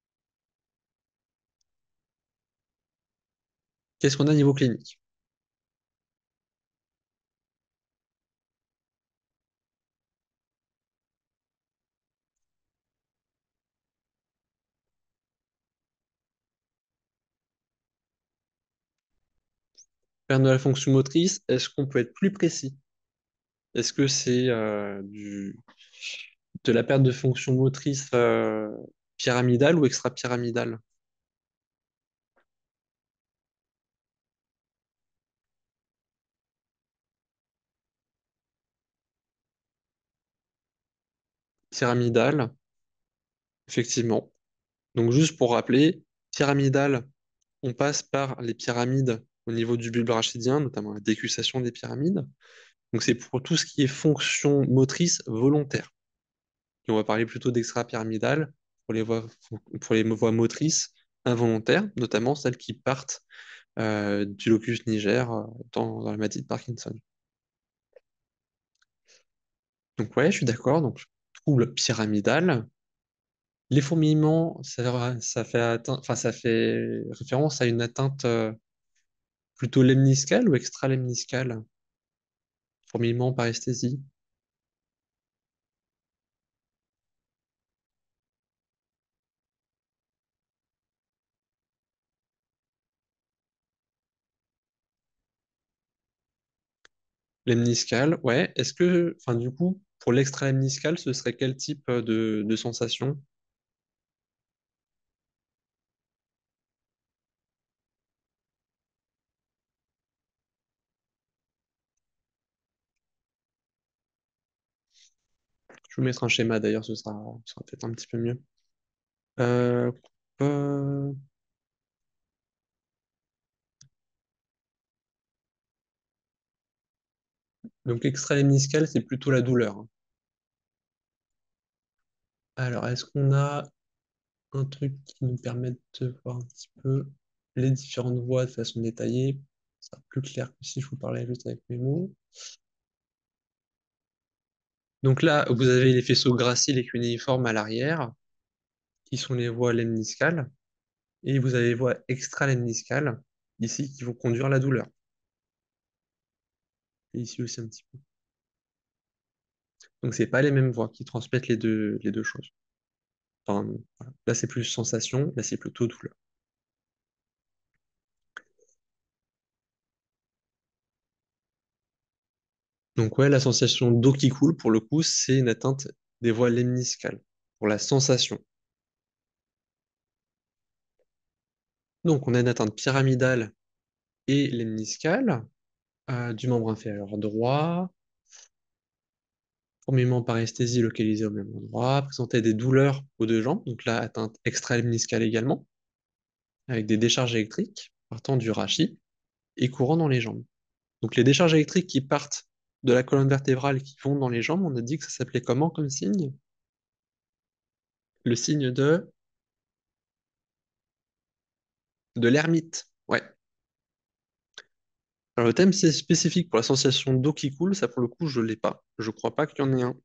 Qu'est-ce qu'on a niveau clinique? Perte de la fonction motrice, est-ce qu'on peut être plus précis? Est-ce que c'est euh, du, de la perte de fonction motrice euh, pyramidale ou extra-pyramidale? Pyramidale, effectivement. Donc juste pour rappeler, pyramidale, on passe par les pyramides au niveau du bulbe rachidien, notamment la décussation des pyramides. Donc c'est pour tout ce qui est fonction motrice volontaire. Et on va parler plutôt d'extra-pyramidale pour les voies, pour les voies motrices involontaires, notamment celles qui partent euh, du locus niger euh, dans, dans la maladie de Parkinson. Donc ouais, je suis d'accord. Donc trouble pyramidal. Les fourmillements, ça, ça fait atteint- enfin, ça fait référence à une atteinte euh, plutôt lemniscale ou extralemniscale? Fourmillement, paresthésie. Lemniscale, ouais. Est-ce que, enfin, du coup, pour l'extralemniscale, ce serait quel type euh, de, de sensation? Je vais vous mettre un schéma d'ailleurs, ce sera, ce sera peut-être un petit peu mieux. Euh, euh, donc l'extralemniscale, c'est plutôt la douleur, hein. Alors, est-ce qu'on a un truc qui nous permette de voir un petit peu les différentes voies de façon détaillée? Ça sera plus clair que si je vous parlais juste avec mes mots. Donc là, vous avez les faisceaux graciles et cunéiformes à l'arrière, qui sont les voies lemniscales, et vous avez les voies extralemniscales, ici qui vont conduire à la douleur. Et ici aussi un petit peu. Donc, c'est pas les mêmes voies qui transmettent les deux, les deux choses. Enfin, voilà. Là, c'est plus sensation, là, c'est plutôt douleur. Donc, ouais, la sensation d'eau qui coule, pour le coup, c'est une atteinte des voies lemniscales, pour la sensation. Donc, on a une atteinte pyramidale et lemniscale euh, du membre inférieur droit, formément par esthésie localisée au même endroit, présentait des douleurs aux deux jambes, donc là, atteinte extra-lemniscale également, avec des décharges électriques partant du rachis et courant dans les jambes. Donc les décharges électriques qui partent de la colonne vertébrale qui vont dans les jambes, on a dit que ça s'appelait comment comme signe? Le signe de, de l'hermite. Ouais. Alors le thème c'est spécifique pour la sensation d'eau qui coule, ça pour le coup je l'ai pas. Je crois pas qu'il y en ait un.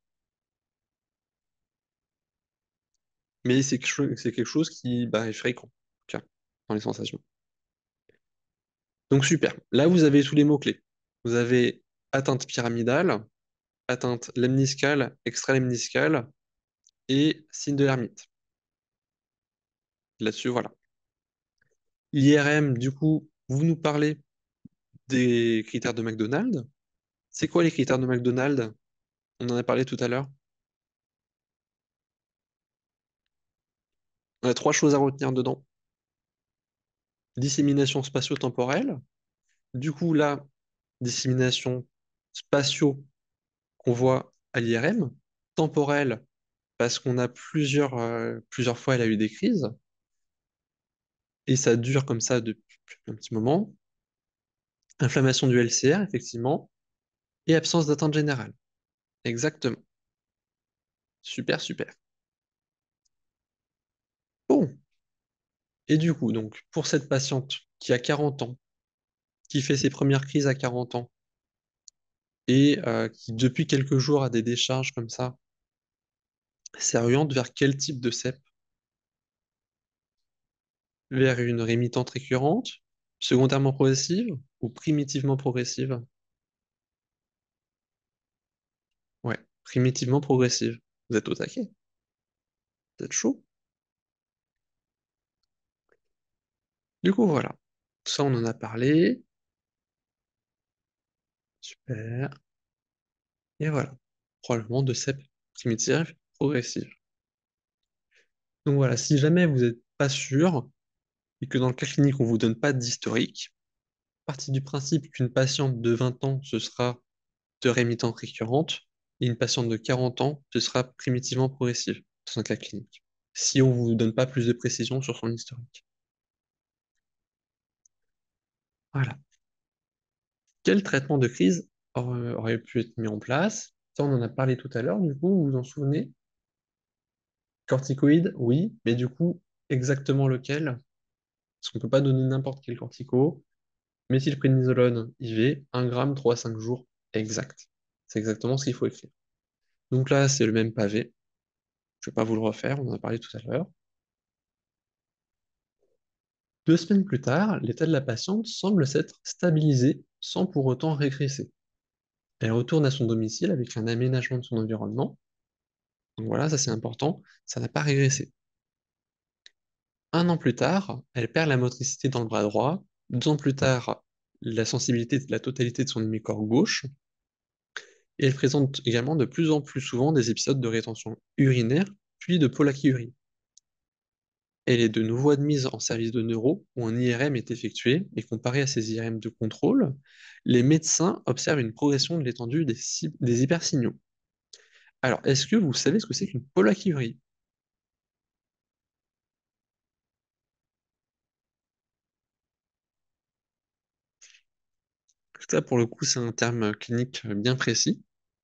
Mais c'est quelque chose, c'est quelque chose qui bah, est fréquent, tiens, dans les sensations. Donc super. Là vous avez tous les mots-clés. Vous avez atteinte pyramidale, atteinte lemniscale, extralemniscale et signe de l'hermite. Là-dessus, voilà. L'I R M, du coup, vous nous parlez des critères de McDonald's. C'est quoi les critères de McDonald's? On en a parlé tout à l'heure. On a trois choses à retenir dedans. Dissémination spatio-temporelle. Du coup, là, dissémination spatio qu'on voit à l'I R M. Temporelle, parce qu'on a plusieurs, euh, plusieurs fois, elle a eu des crises. Et ça dure comme ça depuis un petit moment. Inflammation du L C R, effectivement. Et absence d'atteinte générale. Exactement. Super, super. Bon. Et du coup, donc, pour cette patiente qui a quarante ans, qui fait ses premières crises à quarante ans, et euh, qui, depuis quelques jours, a des décharges comme ça, c'est oriente vers quel type de cep? Vers une rémitante récurrente, secondairement progressive ou primitivement progressive? Ouais, primitivement progressive. Vous êtes au taquet, vous êtes chaud. Du coup, voilà. Tout ça, on en a parlé. Super. Et voilà. Probablement de cep primitive progressive. Donc voilà, si jamais vous n'êtes pas sûr et que dans le cas clinique, on ne vous donne pas d'historique, partie du principe qu'une patiente de vingt ans, ce sera de rémitante récurrente, et une patiente de quarante ans, ce sera primitivement progressive dans un cas clinique, si on ne vous donne pas plus de précision sur son historique. Voilà. Quel traitement de crise aurait aurait pu être mis en place? Ça, on en a parlé tout à l'heure, du coup, vous vous en souvenez? Corticoïde, oui, mais du coup, exactement lequel? Parce qu'on ne peut pas donner n'importe quel cortico. Méthylprénisolone I V, un gramme, trois à cinq jours, exact. C'est exactement ce qu'il faut écrire. Donc là, c'est le même pavé. Je ne vais pas vous le refaire, on en a parlé tout à l'heure. Deux semaines plus tard, l'état de la patiente semble s'être stabilisé sans pour autant régresser. Elle retourne à son domicile avec un aménagement de son environnement. Donc voilà, ça c'est important, ça n'a pas régressé. Un an plus tard, elle perd la motricité dans le bras droit. Deux ans plus tard, la sensibilité de la totalité de son hémicorps gauche. Et elle présente également de plus en plus souvent des épisodes de rétention urinaire, puis de pollakiurie. Elle est de nouveau admise en service de neuro où un I R M est effectué et comparé à ces I R M de contrôle, les médecins observent une progression de l'étendue des, des hypersignaux. Alors, est-ce que vous savez ce que c'est qu'une pollakiurie? Ça, pour le coup, c'est un terme clinique bien précis.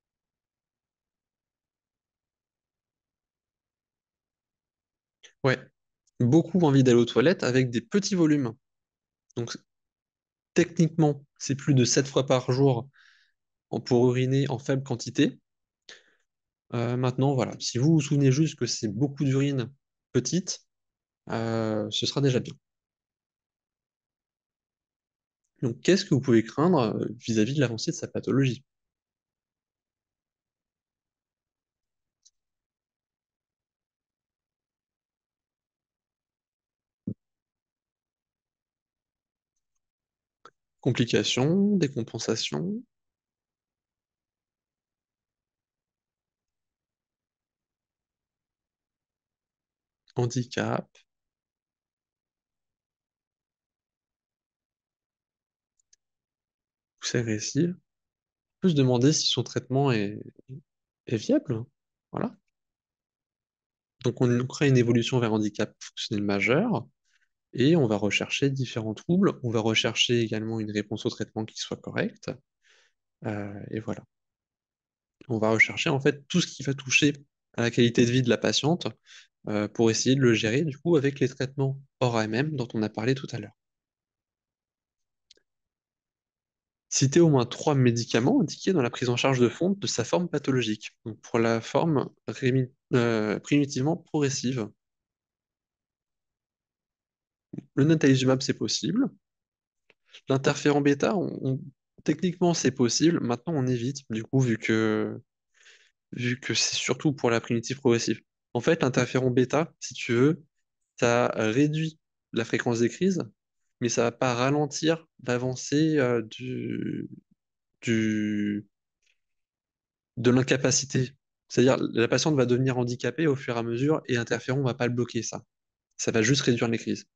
Ouais, beaucoup envie d'aller aux toilettes avec des petits volumes. Donc, techniquement, c'est plus de sept fois par jour pour uriner en faible quantité. Euh, maintenant, voilà, si vous vous souvenez juste que c'est beaucoup d'urine petite, euh, ce sera déjà bien. Donc, qu'est-ce que vous pouvez craindre euh, vis-à-vis de l'avancée de sa pathologie? Complications, décompensations, handicap, poussée régressive. On peut se demander si son traitement est, est viable. Voilà. Donc, on crée une évolution vers handicap fonctionnel majeur et on va rechercher différents troubles. On va rechercher également une réponse au traitement qui soit correcte. Euh, et voilà. On va rechercher en fait tout ce qui va toucher à la qualité de vie de la patiente euh, pour essayer de le gérer du coup avec les traitements hors A M M dont on a parlé tout à l'heure. Citer au moins trois médicaments indiqués dans la prise en charge de fond de sa forme pathologique. Donc pour la forme rémi- euh, primitivement progressive, le natalizumab c'est possible. L'interféron bêta, on- on- techniquement c'est possible. Maintenant on évite du coup vu que vu que c'est surtout pour la primitive progressive. En fait, l'interféron bêta, si tu veux, ça réduit la fréquence des crises, mais ça va pas ralentir l'avancée euh, du, du, de l'incapacité. C'est-à-dire, la patiente va devenir handicapée au fur et à mesure et l'interféron va pas le bloquer, ça. Ça va juste réduire les crises.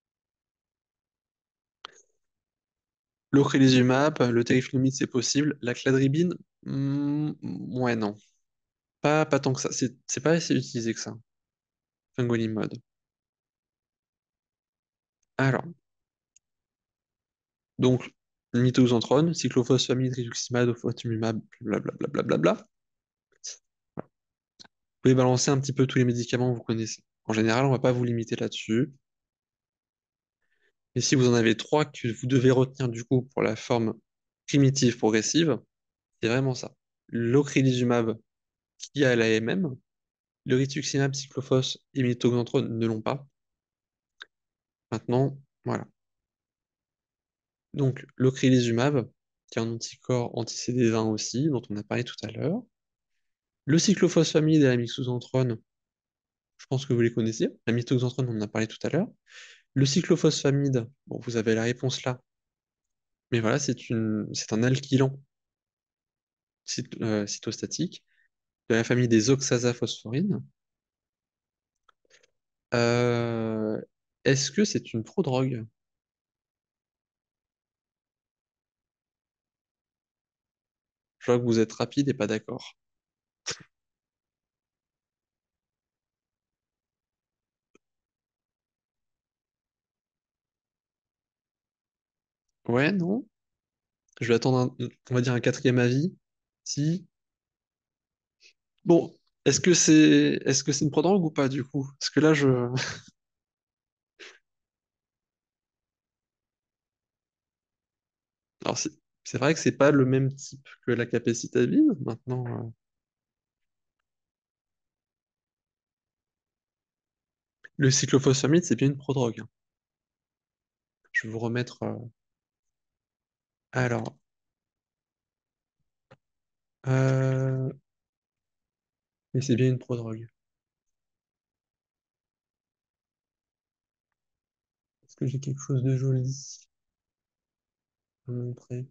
L'ocrelizumab, le teriflunomide, c'est possible. La cladribine, hmm, ouais, non. Pas, pas tant que ça. C'est c'est pas assez utilisé que ça. Fingolimod. Alors, donc, mitoxantrone, cyclophosphamide, rituximab, ofatumumab, blablabla. Blablabla. Vous pouvez balancer un petit peu tous les médicaments que vous connaissez. En général, on va pas vous limiter là-dessus. Et si vous en avez trois que vous devez retenir du coup pour la forme primitive progressive, c'est vraiment ça. L'ocrelizumab qui a l'A M M, le rituximab, cyclophos et mitoxantrone ne l'ont pas. Maintenant, voilà. Donc l'ocrelizumab, qui est un anticorps anti-C D vingt aussi, dont on a parlé tout à l'heure. Le cyclophosphamide et la mitoxantrone, je pense que vous les connaissez. La mitoxantrone, on en a parlé tout à l'heure. Le cyclophosphamide, bon, vous avez la réponse là. Mais voilà, c'est une, c'est un alkylant cyt- euh, cytostatique de la famille des oxazaphosphorines. Euh, Est-ce que c'est une prodrogue? Je vois que vous êtes rapide et pas d'accord. Ouais, non? Je vais attendre, un- on va dire un quatrième avis. Si. Bon, est-ce que c'est, est-ce que c'est une prodrogue ou pas du coup? Parce que là, je, alors c'est, c'est vrai que c'est pas le même type que la capécitabine. Maintenant, euh, le cyclophosphamide, c'est bien une prodrogue, hein. Je vais vous remettre. euh, Alors, euh, mais c'est bien une prodrogue. Est-ce que j'ai quelque chose de joli à montrer?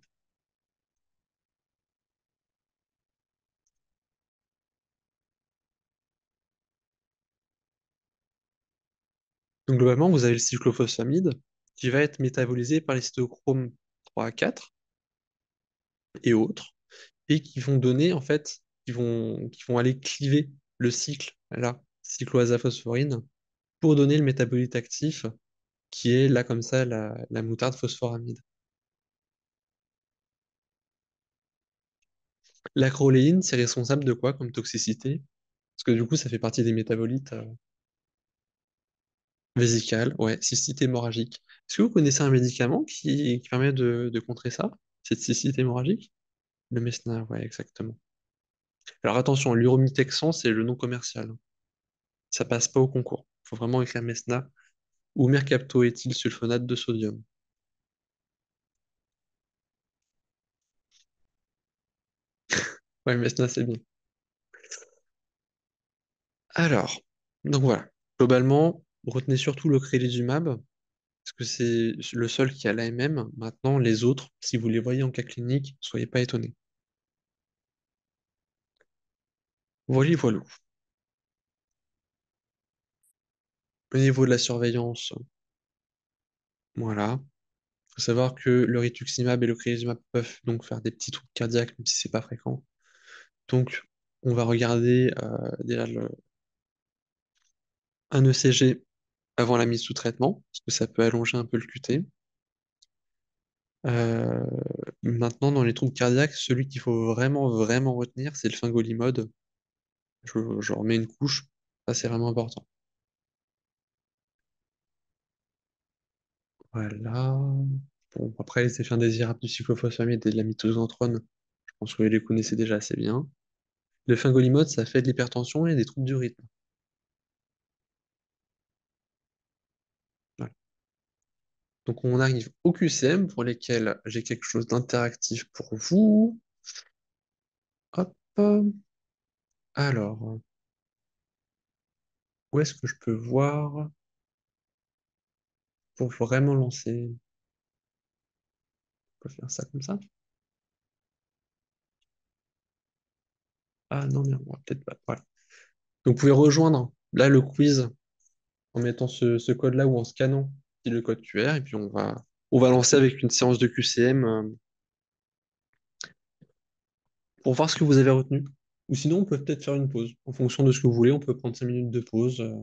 Donc globalement, vous avez le cyclophosphamide qui va être métabolisé par les cytochromes trois à quatre et autres, et qui vont donner, en fait, qui vont, qui vont aller cliver le cycle, là, cycloazaphosphorine, pour donner le métabolite actif, qui est là, comme ça, la, la moutarde phosphoramide. L'acroléine, c'est responsable de quoi comme toxicité? Parce que du coup, ça fait partie des métabolites euh, vésicales, ouais, cystite hémorragique. Est-ce que vous connaissez un médicament qui, qui permet de, de contrer ça, cette cystite hémorragique? Le Mesna, ouais, exactement. Alors attention, l'uromitexan, c'est le nom commercial. Ça passe pas au concours. Il faut vraiment écrire Mesna ou mercaptoéthylsulfonate de sodium. Ouais, mais ça, c'est bien. Alors, donc voilà. Globalement, retenez surtout le crédizumab, parce que c'est le seul qui a l'A M M. Maintenant, les autres, si vous les voyez en cas clinique, soyez pas étonnés. Voilà, voilà. Au niveau de la surveillance, voilà. Il faut savoir que le rituximab et le crédizumab peuvent donc faire des petits troubles cardiaques, même si c'est pas fréquent. Donc, on va regarder euh, déjà le- un E C G avant la mise sous traitement, parce que ça peut allonger un peu le Q T. Euh, Maintenant, dans les troubles cardiaques, celui qu'il faut vraiment, vraiment retenir, c'est le fingolimod. Je, je remets une couche, ça c'est vraiment important. Voilà. Bon, après, les effets indésirables du cyclophosphamide et de la mitoxantrone, je pense que vous les connaissez déjà assez bien. Le fingolimod, ça fait de l'hypertension et des troubles du rythme. Voilà. Donc on arrive au Q C M pour lesquels j'ai quelque chose d'interactif pour vous. Hop. Alors, où est-ce que je peux voir pour vraiment lancer? On peut faire ça comme ça? Ah non, mais on va peut-être pas. Voilà. Donc vous pouvez rejoindre là le quiz en mettant ce, ce code-là ou en scannant le code Q R et puis on va, on va lancer avec une séance de Q C M euh, pour voir ce que vous avez retenu. Ou sinon, on peut peut-être faire une pause. En fonction de ce que vous voulez, on peut prendre cinq minutes de pause, euh,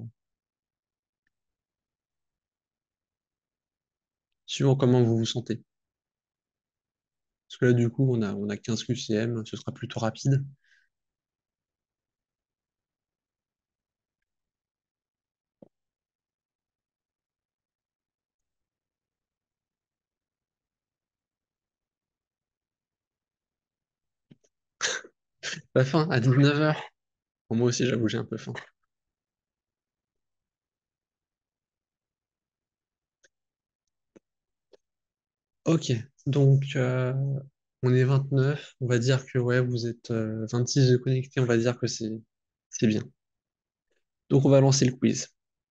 suivant comment vous vous sentez. Parce que là, du coup, on a, on a quinze Q C M, ce sera plutôt rapide. La fin, à dix-neuf heures. Moi aussi, j'avoue, j'ai un peu faim. Ok, donc euh, on est vingt-neuf. On va dire que ouais, vous êtes euh, vingt-six de connectés, on va dire que c'est c'est bien. Donc on va lancer le quiz.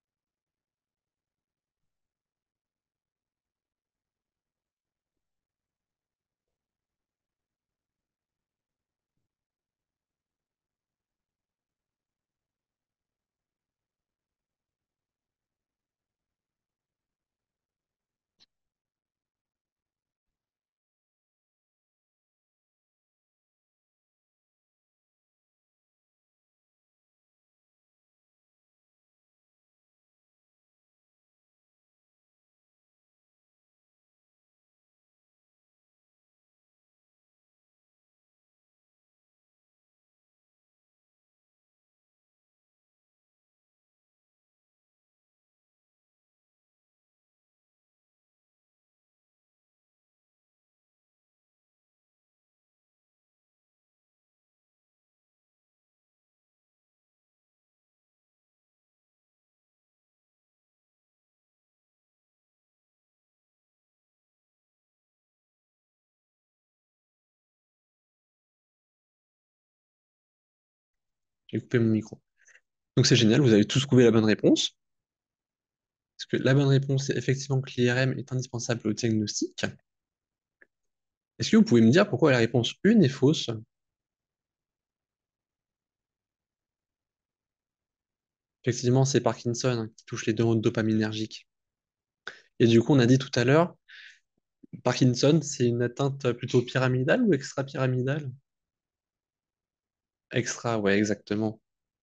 J'ai coupé mon micro. Donc c'est génial, vous avez tous trouvé la bonne réponse. Parce que la bonne réponse, c'est effectivement que l'I R M est indispensable au diagnostic. Est-ce que vous pouvez me dire pourquoi la réponse un est fausse? Effectivement, c'est Parkinson hein, qui touche les deux nodes dopaminergiques. Et du coup, on a dit tout à l'heure, Parkinson, c'est une atteinte plutôt pyramidale ou extra-pyramidale? Extra, ouais, exactement.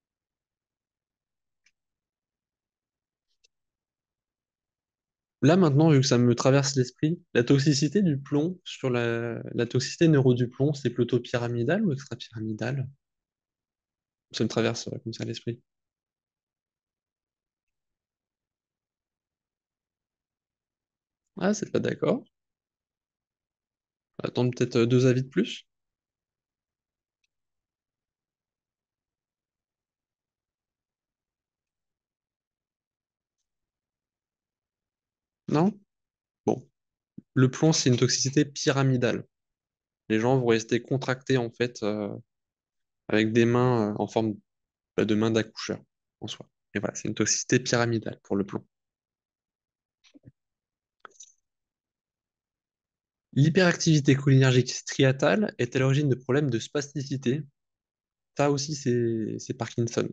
Là, maintenant, vu que ça me traverse l'esprit, la toxicité du plomb sur la, la toxicité neuro du plomb, c'est plutôt pyramidal ou extra-pyramidal? Ça me traverse euh, comme ça l'esprit. Ah, c'est pas d'accord. Attends peut-être euh, deux avis de plus? Non? Bon. Le plomb, c'est une toxicité pyramidale. Les gens vont rester contractés, en fait. euh, avec des mains euh, en forme bah, de main d'accoucheur en soi. Et voilà, c'est une toxicité pyramidale pour le plomb. L'hyperactivité cholinergique striatale est à l'origine de problèmes de spasticité. Ça aussi, c'est c'est Parkinson.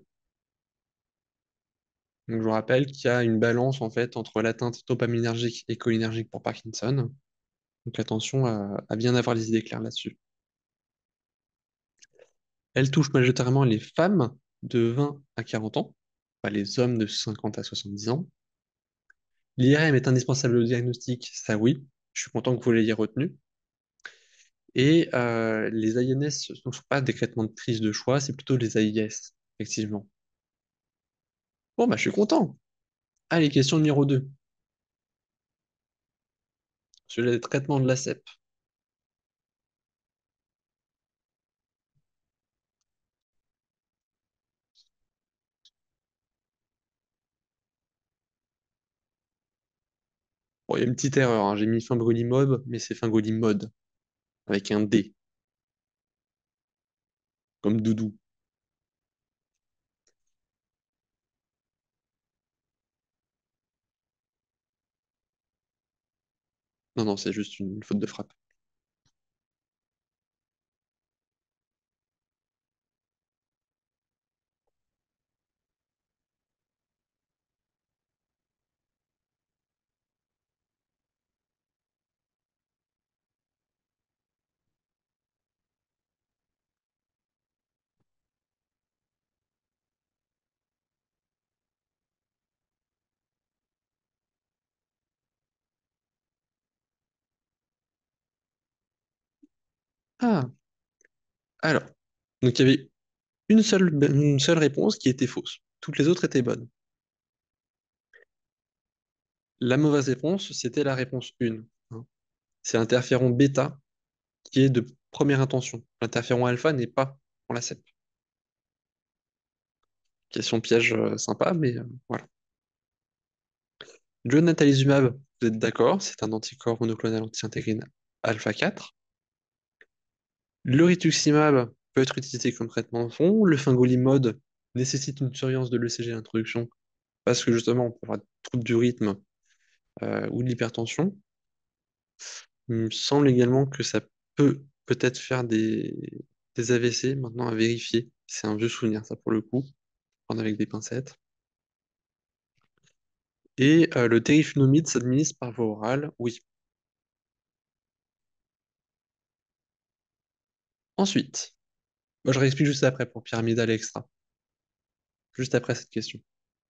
Donc, je vous rappelle qu'il y a une balance en fait entre l'atteinte dopaminergique et cholinergique pour Parkinson. Donc attention à, à bien avoir les idées claires là-dessus. Elle touche majoritairement les femmes de vingt à quarante ans, pas les hommes de cinquante à soixante-dix ans. L'I R M est indispensable au diagnostic, ça oui, je suis content que vous l'ayez retenu. Et euh, les A I N S ne sont pas des traitements de prise de choix, c'est plutôt les A I S, effectivement. Bon, bah je suis content. Allez, question numéro deux. Sur les traitements de la C E P. Bon, il y a une petite erreur, hein, j'ai mis fingolimod, mais c'est fingolimod, avec un D, comme doudou. Non, non, c'est juste une faute de frappe. Ah, alors. Donc il y avait une seule, une seule réponse qui était fausse. Toutes les autres étaient bonnes. La mauvaise réponse, c'était la réponse un, hein. C'est l'interféron bêta qui est de première intention. L'interféron alpha n'est pas pour la C E P. Question piège euh, sympa, mais euh, voilà. Le natalizumab, vous êtes d'accord, c'est un anticorps monoclonal anti-intégrine alpha quatre. Le rituximab peut être utilisé comme traitement de fond. Le fingolimod nécessite une surveillance de l'E C G à l'introduction parce que justement, on peut avoir des troubles du rythme euh, ou de l'hypertension. Il me semble également que ça peut peut-être faire des, des A V C, maintenant à vérifier. C'est un vieux souvenir, ça pour le coup, prendre avec des pincettes. Et euh, le terriflunomide s'administre par voie orale, oui. Ensuite, moi je réexplique juste après pour pyramidal et extra, juste après cette question.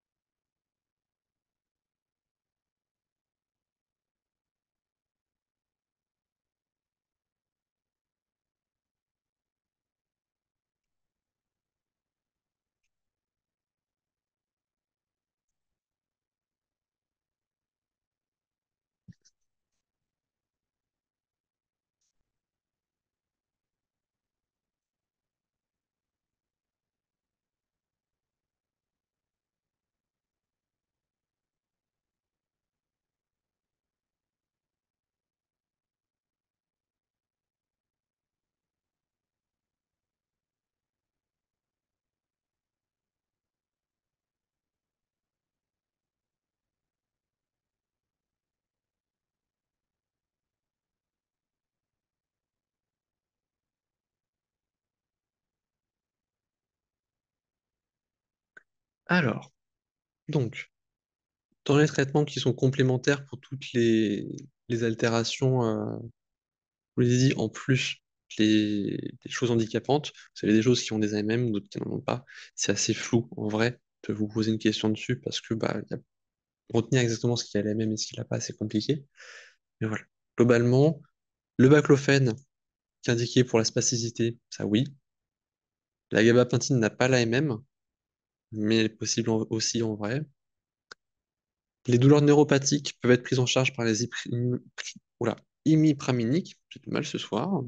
Alors, donc, dans les traitements qui sont complémentaires pour toutes les, les altérations, euh, je vous l'ai dit, en plus les, les choses handicapantes, vous avez des choses qui ont des A M M, d'autres qui n'en ont pas. C'est assez flou, en vrai, de vous poser une question dessus parce que bah, y a- retenir exactement ce qu'il y a l'A M M et ce qu'il n'a pas, c'est compliqué. Mais voilà. Globalement, le baclofène, qui est indiqué pour la spasticité, ça oui. La gabapentine n'a pas l'A M M, mais elle est possible en- aussi en vrai. Les douleurs neuropathiques peuvent être prises en charge par les ipri- pri- oula, imipraminiques. J'ai du mal ce soir.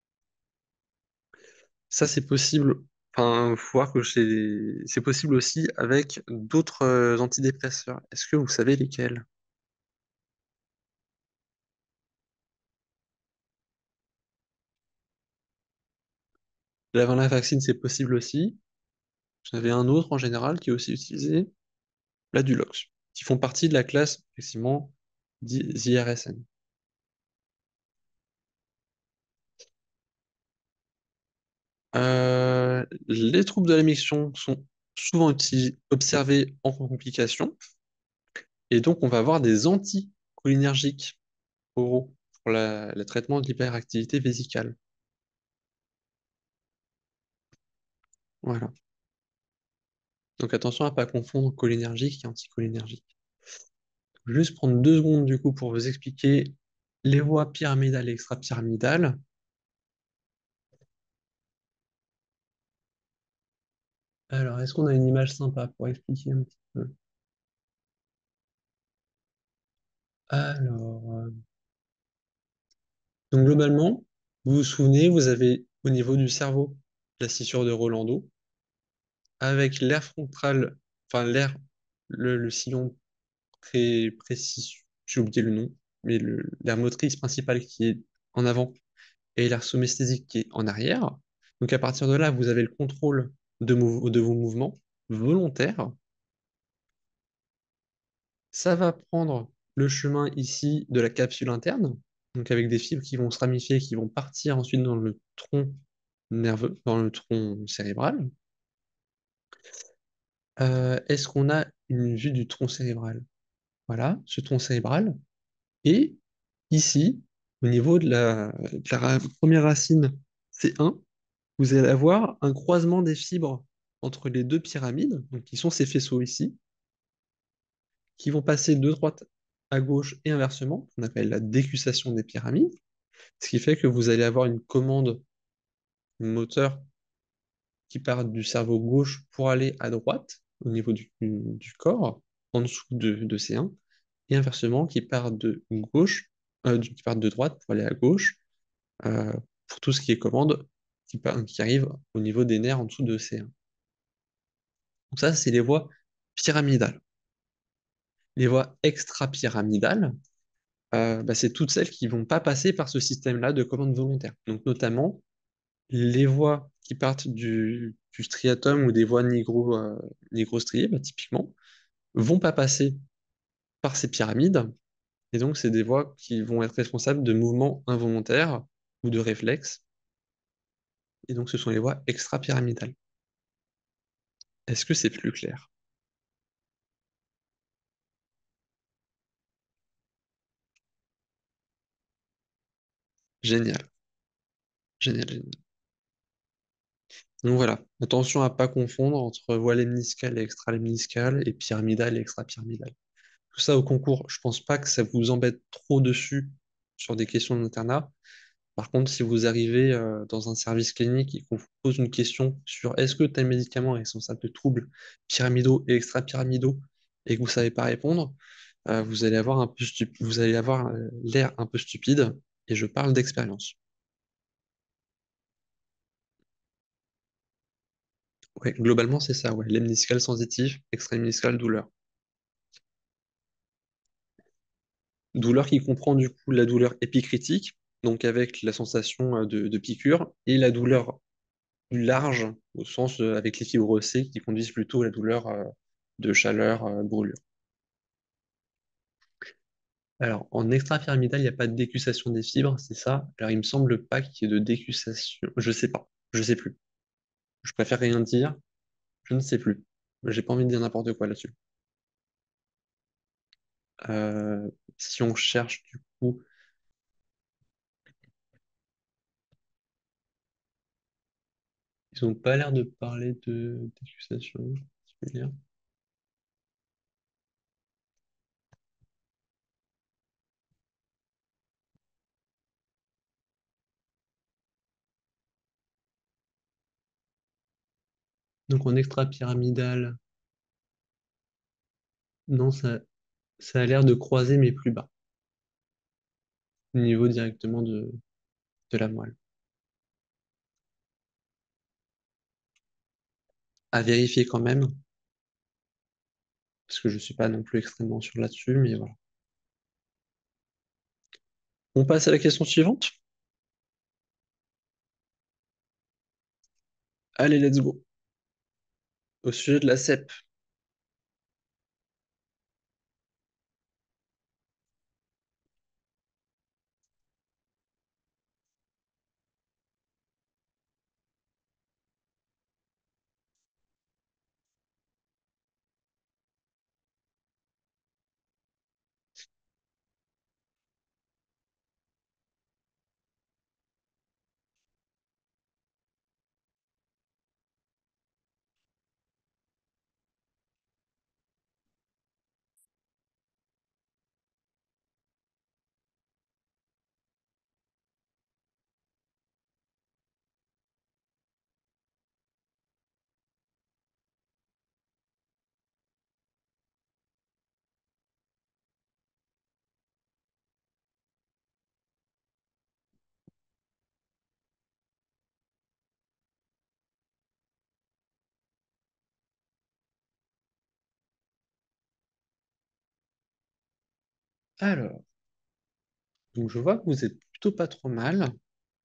Ça, c'est possible. Enfin, faut voir que c'est c'est possible aussi avec d'autres euh, antidépresseurs. Est-ce que vous savez lesquels? La venlafaxine, c'est possible aussi. Vous en avez un autre en général qui est aussi utilisé, la Dulox, qui font partie de la classe, effectivement, des I R S N. Euh, les troubles de la miction sont souvent uti- observés en complication, et donc on va avoir des anticholinergiques oraux pour la- le traitement de l'hyperactivité vésicale. Voilà. Donc attention à ne pas confondre cholinergique et anticholinergique. Juste prendre deux secondes du coup pour vous expliquer les voies pyramidales et extrapyramidales. Alors, est-ce qu'on a une image sympa pour expliquer un petit peu? Alors, euh, donc globalement, vous vous souvenez, vous avez au niveau du cerveau la scissure de Rolando, avec l'air frontal, enfin l'air, le, le sillon très précis, j'ai oublié le nom, mais le- l'air motrice principale qui est en avant et l'air somesthésique qui est en arrière. Donc à partir de là, vous avez le contrôle de, mou- de vos mouvements volontaires. Ça va prendre le chemin ici de la capsule interne, donc avec des fibres qui vont se ramifier, qui vont partir ensuite dans le tronc nerveux, dans le tronc cérébral. Euh, est-ce qu'on a une vue du tronc cérébral? Voilà, ce tronc cérébral. Et ici, au niveau de la, de la ra- première racine C un, vous allez avoir un croisement des fibres entre les deux pyramides, donc qui sont ces faisceaux ici, qui vont passer de droite à gauche et inversement, qu'on appelle la décussation des pyramides, ce qui fait que vous allez avoir une commande moteur qui part du cerveau gauche pour aller à droite, au niveau du, du corps, en dessous de, de C un, et inversement, qui part de gauche, euh, du- qui part de droite pour aller à gauche, euh, pour tout ce qui est commande qui, part- qui arrive au niveau des nerfs en dessous de C un. Donc ça, c'est les voies pyramidales. Les voies extra-pyramidales, euh, bah, c'est toutes celles qui vont pas passer par ce système-là de commande volontaire. Donc notamment les voies qui partent du, du striatum ou des voies nigro, euh, nigrostriées, bah, typiquement, vont pas passer par ces pyramides. Et donc, c'est des voies qui vont être responsables de mouvements involontaires ou de réflexes. Et donc, ce sont les voies extra-pyramidales. Est-ce que c'est plus clair? Génial, génial, génial. Donc voilà, attention à pas confondre entre voie lemniscale et extra-lemniscale et pyramidale et extra-pyramidale. Tout ça au concours, je pense pas que ça vous embête trop dessus sur des questions d'internat. Par contre, si vous arrivez euh, dans un service clinique et qu'on vous pose une question sur est-ce que tel médicament est responsable de troubles pyramidaux et extra-pyramidaux et que vous ne savez pas répondre, euh, vous allez avoir un peu stup- vous allez avoir euh, l'air un peu stupide et je parle d'expérience. Ouais, globalement, c'est ça, ouais. Lemniscale sensitif, extra-lemniscale douleur. Douleur qui comprend du coup la douleur épicritique, donc avec la sensation euh, de, de piqûre, et la douleur plus large, au sens euh, avec les fibres C qui conduisent plutôt à la douleur euh, de chaleur, euh, brûlure. Alors, en extra-pyramidal, il n'y a pas de décussation des fibres, c'est ça? Alors, il me semble pas qu'il y ait de décussation. Je sais pas, je sais plus. Je préfère rien dire, je ne sais plus. J'ai pas envie de dire n'importe quoi là-dessus. Euh, si on cherche du coup, ils n'ont pas l'air de parler de décussation particulière. Donc en extra-pyramidal, non, ça, ça a l'air de croiser mais plus bas, au niveau directement de, de la moelle. À vérifier quand même, parce que je suis pas non plus extrêmement sûr là-dessus, mais voilà. On passe à la question suivante. Allez, let's go. Au sujet de la C E P. Alors, donc je vois que vous êtes plutôt pas trop mal.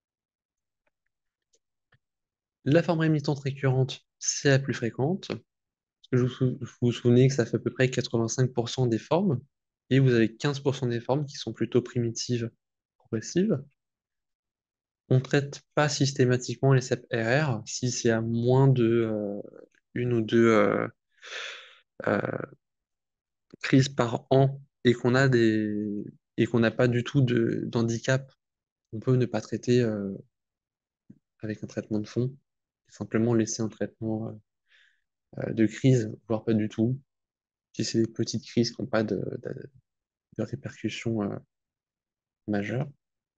La forme rémitante récurrente, c'est la plus fréquente. Vous vous sou- vous vous souvenez que ça fait à peu près quatre-vingt-cinq pour cent des formes. Et vous avez quinze pour cent des formes qui sont plutôt primitives, progressives. On ne traite pas systématiquement les C E P R R si c'est à moins de euh, une ou deux euh, euh, crises par an et qu'on a des et qu'on n'a pas du tout de d'handicap. On peut ne pas traiter euh, avec un traitement de fond, et simplement laisser un traitement euh, de crise, voire pas du tout. Si c'est des petites crises qui n'ont pas de, de- de répercussions euh, majeures.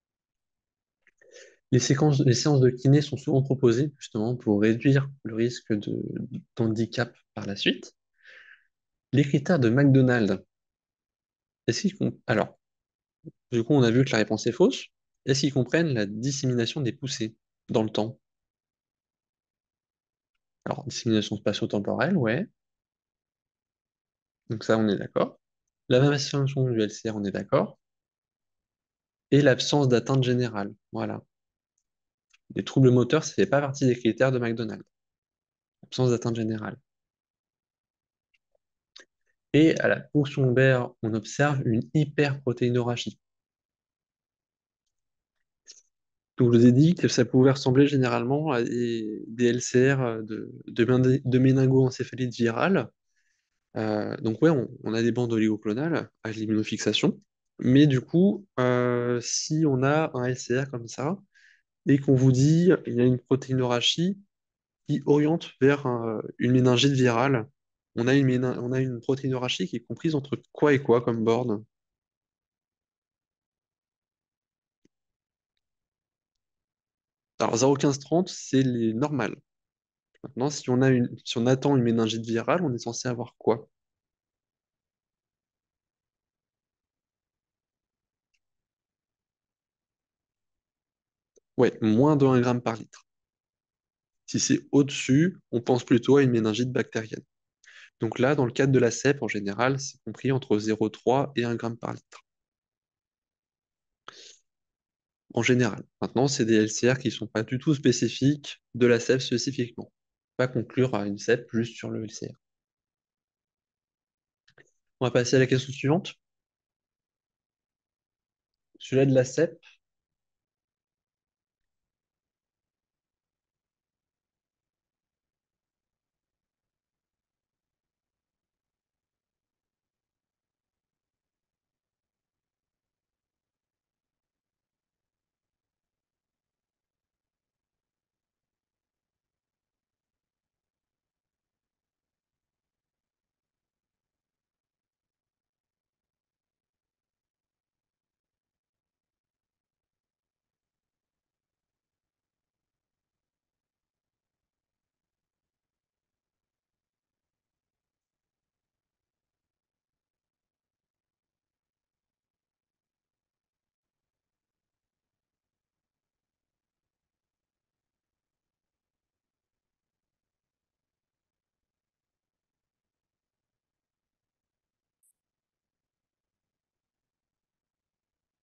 Les séquences, les séances de kiné sont souvent proposées justement pour réduire le risque de, d'handicap par la suite. Les critères de McDonald, est-ce qu'ils com- alors, du coup, on a vu que la réponse est fausse. Est-ce qu'ils comprennent la dissémination des poussées dans le temps? Alors, dissémination spatio-temporelle, ouais. Donc ça, on est d'accord. La variation du L C R, on est d'accord. Et l'absence d'atteinte générale. Voilà. Les troubles moteurs, ça fait pas partie des critères de McDonald's. Absence d'atteinte générale. Et à la ponction lombaire, on observe une hyperprotéinorragie. Donc, je vous ai dit que ça pouvait ressembler généralement à des, des L C R de, de, méni- de méningoencéphalite virale. Euh, donc, ouais, on, on a des bandes oligoclonales à l'immunofixation. Mais du coup, euh, si on a un L C R comme ça, et qu'on vous dit il y a une protéinorragie qui oriente vers un- une méningite virale, on a une, ménin- on a une protéinorragie qui est comprise entre quoi et quoi comme borne? Alors, zéro virgule quinze trente, c'est les normales. Maintenant, si on a une, si on attend une méningite virale, on est censé avoir quoi? Ouais, moins de un gramme par litre. Si c'est au-dessus, on pense plutôt à une méningite bactérienne. Donc là, dans le cadre de la C E P, en général, c'est compris entre zéro virgule trois et un gramme par litre. En général. Maintenant, c'est des L C R qui ne sont pas du tout spécifiques de la C E P spécifiquement. Pas conclure à une C E P juste sur le L C R. On va passer à la question suivante. Celui-là de la C E P.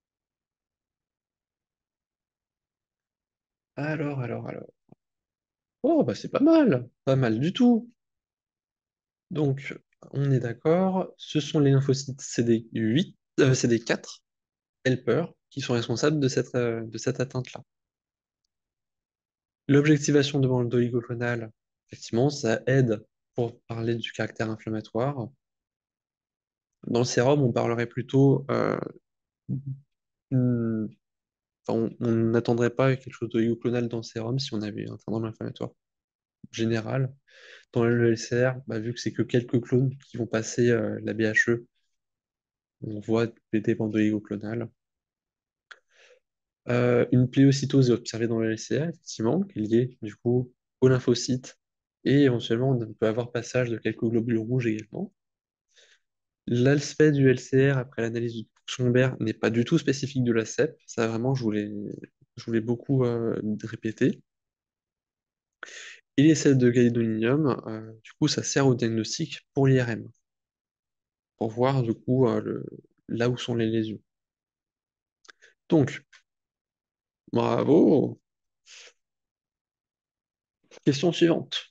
Alors, alors, alors. Oh, bah c'est pas mal, pas mal du tout. Donc, on est d'accord, ce sont les lymphocytes C D huit, euh, C D quatre helper qui sont responsables de cette, euh, de cette atteinte-là. L'objectivation devant le doligoclonal, effectivement, ça aide pour parler du caractère inflammatoire. Dans le sérum, on parlerait plutôt, euh, hmm, enfin, on on n'attendrait pas quelque chose de doligo-clonal dans le sérum si on avait un syndrome inflammatoire général. Dans le L C R, bah, vu que c'est que quelques clones qui vont passer euh, la B H E, on voit des dépendants doligo-clonales. Euh, une pléocytose est observée dans le L C R, effectivement, qui est liée du coup aux lymphocytes, et éventuellement on peut avoir passage de quelques globules rouges également. L'aspect du L C R après l'analyse du Schomburg n'est pas du tout spécifique de la C E P. Ça vraiment, je voulais, je voulais beaucoup euh, répéter. Et les sels de gadolinium, euh, du coup, ça sert au diagnostic pour l'I R M, pour voir du coup euh, le- là où sont les lésions. Donc, bravo. Question suivante.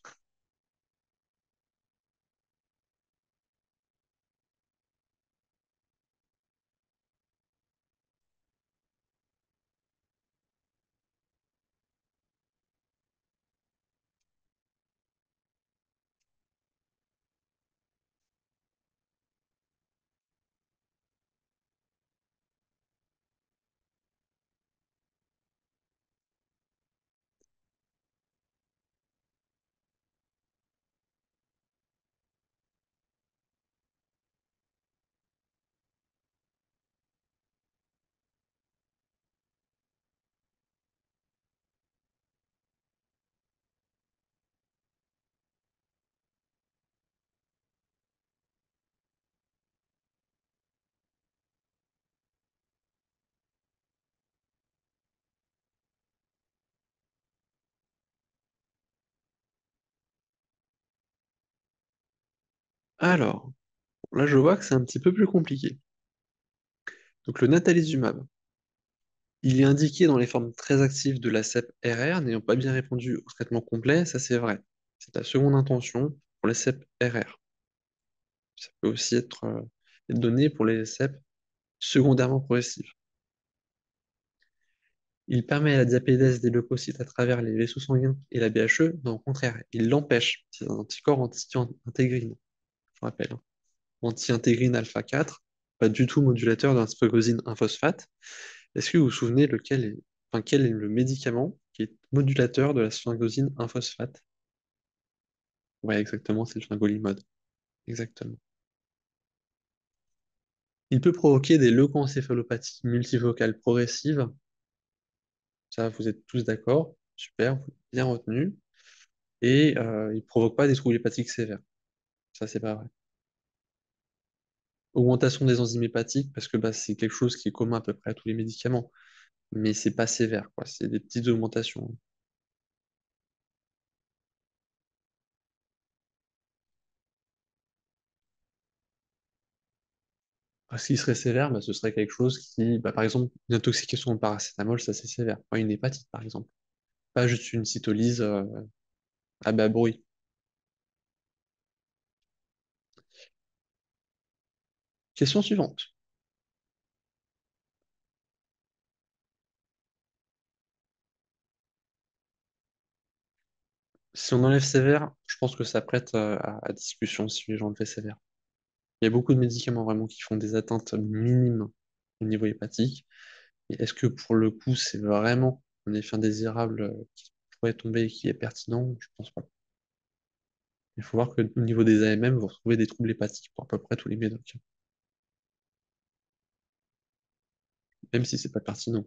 Alors, là, je vois que c'est un petit peu plus compliqué. Donc, le natalizumab, il est indiqué dans les formes très actives de la C E P-R R n'ayant pas bien répondu au traitement complet, ça c'est vrai. C'est la seconde intention pour les C E P-R R. Ça peut aussi être, euh, être donné pour les C E P secondairement progressives. Il permet la diapédèse des leucocytes à travers les vaisseaux sanguins et la B H E, non, au contraire, il l'empêche. C'est un anticorps anti-intégrine, je rappelle, hein. Anti-intégrine alpha quatre, pas du tout modulateur d'un sphagosine un phosphate. Est-ce que vous vous souvenez lequel est, enfin, quel est le médicament qui est modulateur de la sphingosine un phosphate? Ouais, exactement, c'est le fingolimod. Exactement. Il peut provoquer des leucoencéphalopathies multifocales progressives. Ça, vous êtes tous d'accord. Super, vous bien retenu. Et euh, il ne provoque pas des troubles hépatiques sévères. Ça, c'est pas vrai. Augmentation des enzymes hépatiques, parce que bah, c'est quelque chose qui est commun à peu près à tous les médicaments, mais c'est pas sévère, quoi. C'est des petites augmentations. Ah, ce qui serait sévère, bah, ce serait quelque chose qui, bah, par exemple, une intoxication au paracétamol, ça c'est sévère. Pas une hépatite, par exemple. Pas juste une cytolyse euh, à bas bruit. Question suivante. Si on enlève sévère, je pense que ça prête euh, à, à discussion si les gens le fait sévère. Il y a beaucoup de médicaments vraiment qui font des atteintes minimes au niveau hépatique. Et est-ce que pour le coup, c'est vraiment un effet indésirable euh, qui pourrait tomber et qui est pertinent? Je pense pas. Il faut voir qu'au niveau des A M M, vous retrouvez des troubles hépatiques pour à peu près tous les médocs, même si c'est pas pertinent.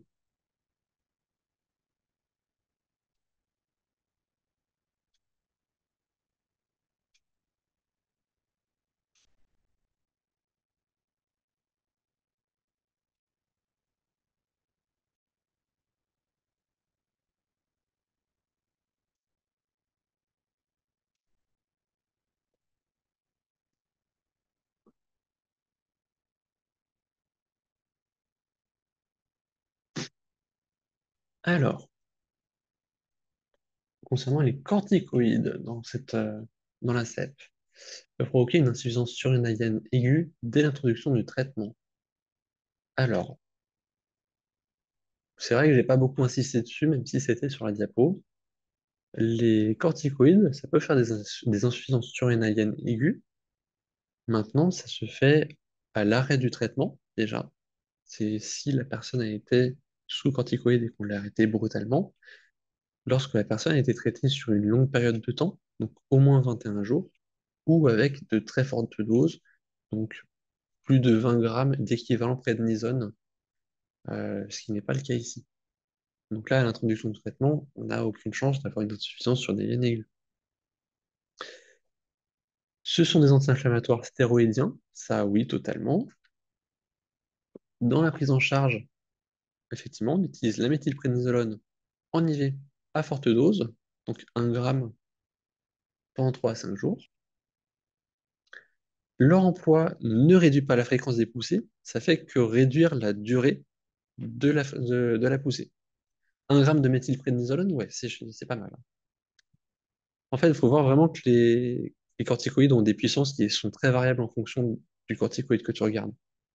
Alors, concernant les corticoïdes dans cette, euh, dans la C E P, peut provoquer une insuffisance surrénalienne aiguë dès l'introduction du traitement. Alors, c'est vrai que j'ai pas beaucoup insisté dessus, même si c'était sur la diapo. Les corticoïdes, ça peut faire des, ins- des insuffisances surrénaliennes aiguës. Maintenant, ça se fait à l'arrêt du traitement, déjà. C'est si la personne a été sous corticoïdes et qu'on l'a arrêté brutalement. Lorsque la personne a été traitée sur une longue période de temps, donc au moins vingt et un jours, ou avec de très fortes doses, donc plus de vingt grammes d'équivalent prednisone, euh, ce qui n'est pas le cas ici. Donc là, à l'introduction du traitement, on n'a aucune chance d'avoir une insuffisance sur des veines aiguës. Ce sont des anti-inflammatoires stéroïdiens, ça oui, totalement. Dans la prise en charge, effectivement, on utilise la méthylprénisolone en I V à forte dose, donc un gramme pendant trois à cinq jours. Leur emploi ne réduit pas la fréquence des poussées, ça fait que réduire la durée de la, de, de la poussée. Un gramme de méthylprénisolone, ouais, c'est c'est pas mal. En fait, il faut voir vraiment que les, les corticoïdes ont des puissances qui sont très variables en fonction du corticoïde que tu regardes.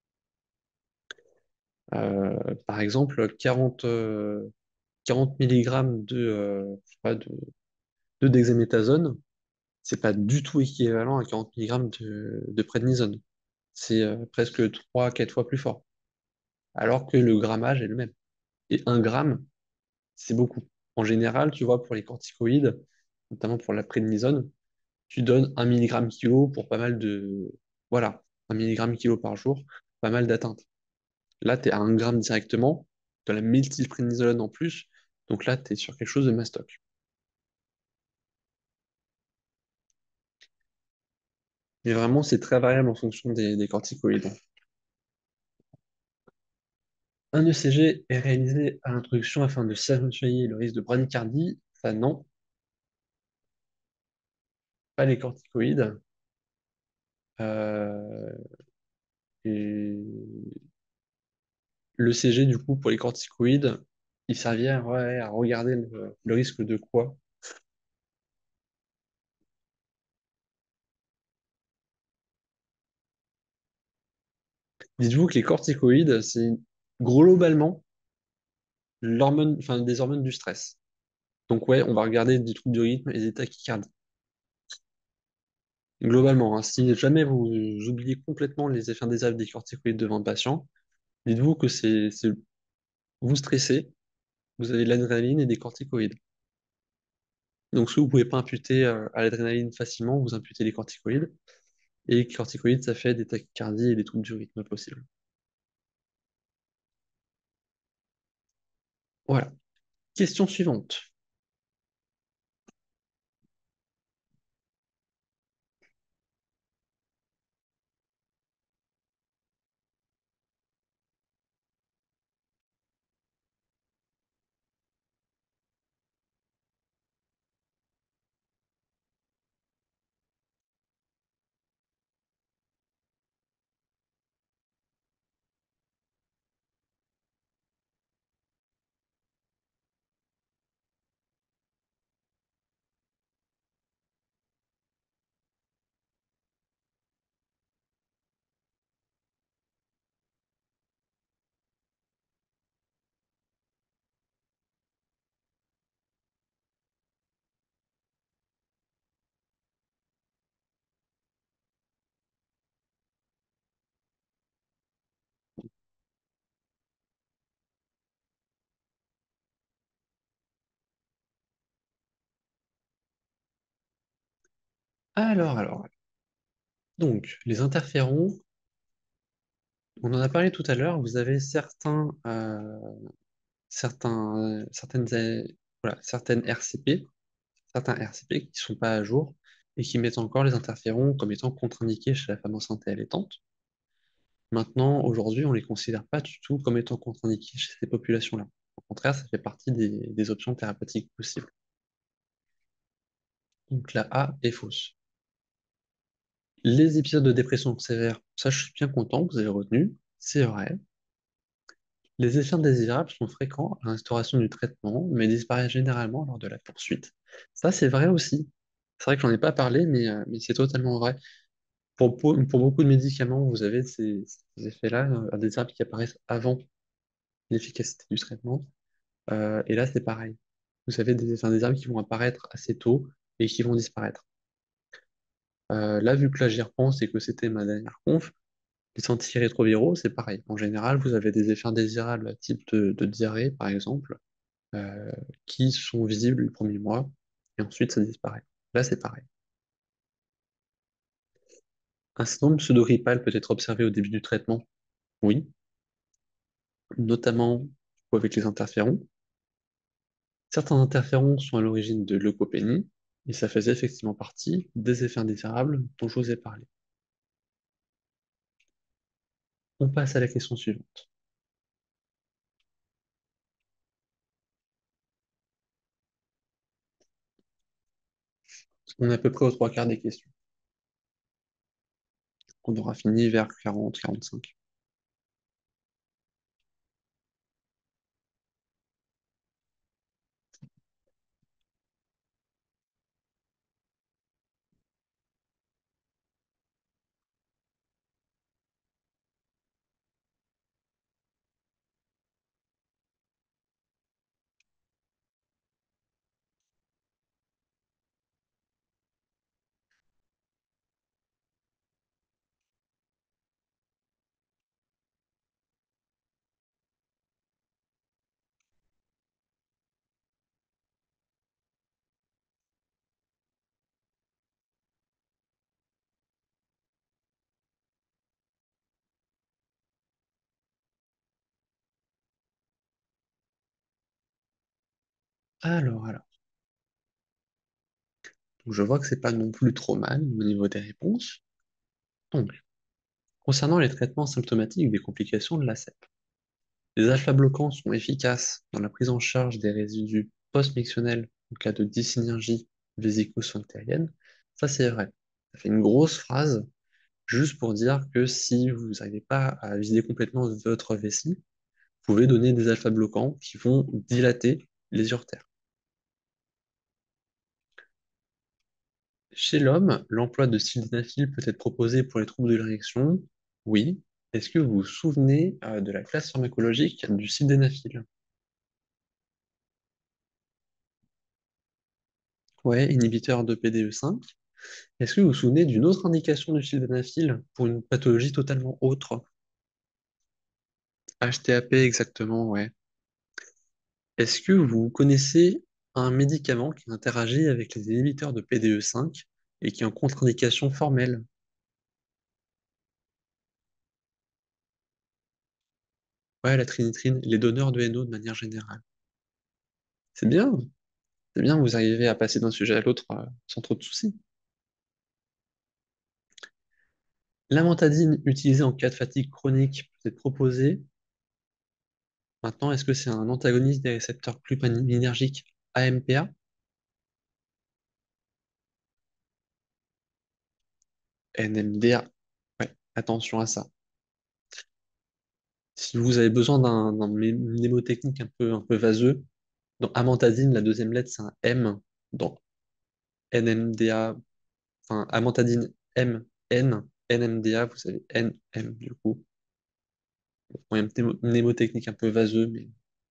Euh, par exemple, quarante, euh, quarante milligrammes de, euh, je sais pas, de, de dexaméthasone, c'est pas du tout équivalent à quarante milligrammes de, de prednisone. C'est euh, presque trois à quatre fois plus fort, alors que le grammage est le même. Et un gramme, c'est beaucoup. En général, tu vois, pour les corticoïdes, notamment pour la prednisone, tu donnes un milligramme kilo pour pas mal de... Voilà, un milligramme kilo par jour, pas mal d'atteintes. Là, tu es à un gramme directement, de la méthylprénisolone en plus, donc là, tu es sur quelque chose de mastoc. Mais vraiment, c'est très variable en fonction des, des corticoïdes. Un E C G est réalisé à l'introduction afin de surveiller le risque de bradycardie. Ça, non, pas les corticoïdes. Euh, et l'E C G, du coup, pour les corticoïdes, il servirait ouais, à regarder le, le risque de quoi? Dites-vous que les corticoïdes, c'est globalement l'hormone, enfin, des hormones du stress. Donc ouais, on va regarder des troubles du rythme et des tachycardies. Globalement, hein, si jamais vous oubliez complètement les effets indésirables des corticoïdes devant le patient, dites-vous que c'est c'est- vous stressez, vous avez de l'adrénaline et des corticoïdes. Donc soit vous pouvez pas imputer euh, à l'adrénaline facilement, vous imputez les corticoïdes. Et les corticoïdes, ça fait des tachycardies et des troubles du rythme possibles. Voilà. Question suivante. Alors, alors. Donc, les interférons, on en a parlé tout à l'heure, vous avez certains, euh, certains, euh, certaines, euh, voilà, certaines R C P, certains R C P qui ne sont pas à jour et qui mettent encore les interférons comme étant contre-indiqués chez la femme enceinte et allaitante. Maintenant, aujourd'hui, on ne les considère pas du tout comme étant contre-indiqués chez ces populations-là. Au contraire, ça fait partie des, des options thérapeutiques possibles. Donc la A est fausse. Les épisodes de dépression sévère, ça je suis bien content que vous avez retenu, c'est vrai. Les effets indésirables sont fréquents à l'instauration du traitement, mais disparaissent généralement lors de la poursuite. Ça, c'est vrai aussi. C'est vrai que j'en ai pas parlé, mais, euh, mais c'est totalement vrai. Pour, pour, pour beaucoup de médicaments, vous avez ces, ces effets-là, euh, indésirables qui apparaissent avant l'efficacité du traitement. Euh, et là, c'est pareil. Vous avez des effets indésirables qui vont apparaître assez tôt et qui vont disparaître. Euh, là, vu que là, j'y repense et que c'était ma dernière conf, les antirétroviraux, c'est pareil. En général, vous avez des effets indésirables type de, de diarrhée, par exemple, euh, qui sont visibles le premier mois, et ensuite ça disparaît. Là, c'est pareil. Un syndrome pseudo-grippal peut être observé au début du traitement, oui, notamment avec les interférons. Certains interférons sont à l'origine de leucopénie, et ça faisait effectivement partie des effets indésirables dont je vous ai parlé. On passe à la question suivante. On est à peu près aux trois quarts des questions. On aura fini vers quarante, quarante-cinq. Alors, alors. Donc, je vois que c'est pas non plus trop mal au niveau des réponses. Donc, concernant les traitements symptomatiques des complications de la C E P, les alpha-bloquants sont efficaces dans la prise en charge des résidus post-mictionnels en cas de dysynergie vésico-sphinctérienne. Ça, c'est vrai. Ça fait une grosse phrase juste pour dire que si vous n'arrivez pas à vider complètement votre vessie, vous pouvez donner des alpha-bloquants qui vont dilater les uretères. Chez l'homme, l'emploi de sildenafil peut être proposé pour les troubles de l'érection. Oui. Est-ce que vous vous souvenez euh, de la classe pharmacologique du sildenafil? Ouais, inhibiteur de P D E cinq. Est-ce que vous vous souvenez d'une autre indication du sildenafil pour une pathologie totalement autre? H T A P exactement, ouais. Est-ce que vous connaissez un médicament qui interagit avec les inhibiteurs de P D E cinq et qui est en contre-indication formelle? Ouais, la trinitrine, les donneurs de N O de manière générale. C'est bien, c'est bien, vous arrivez à passer d'un sujet à l'autre euh, sans trop de soucis. L'amantadine utilisée en cas de fatigue chronique peut être proposée. Maintenant, est-ce que c'est un antagoniste des récepteurs glutaminergiques A M P A? N M D A. Ouais, attention à ça. Si vous avez besoin d'un d'un mné- mnémotechnique un peu, un peu vaseux, dans amantadine, la deuxième lettre, c'est un M. Dans N M D A, enfin, amantadine M, N, N M D A, vous avez N, M, du coup. Bon, il y a un mnémo- mnémotechnique un peu vaseux, mais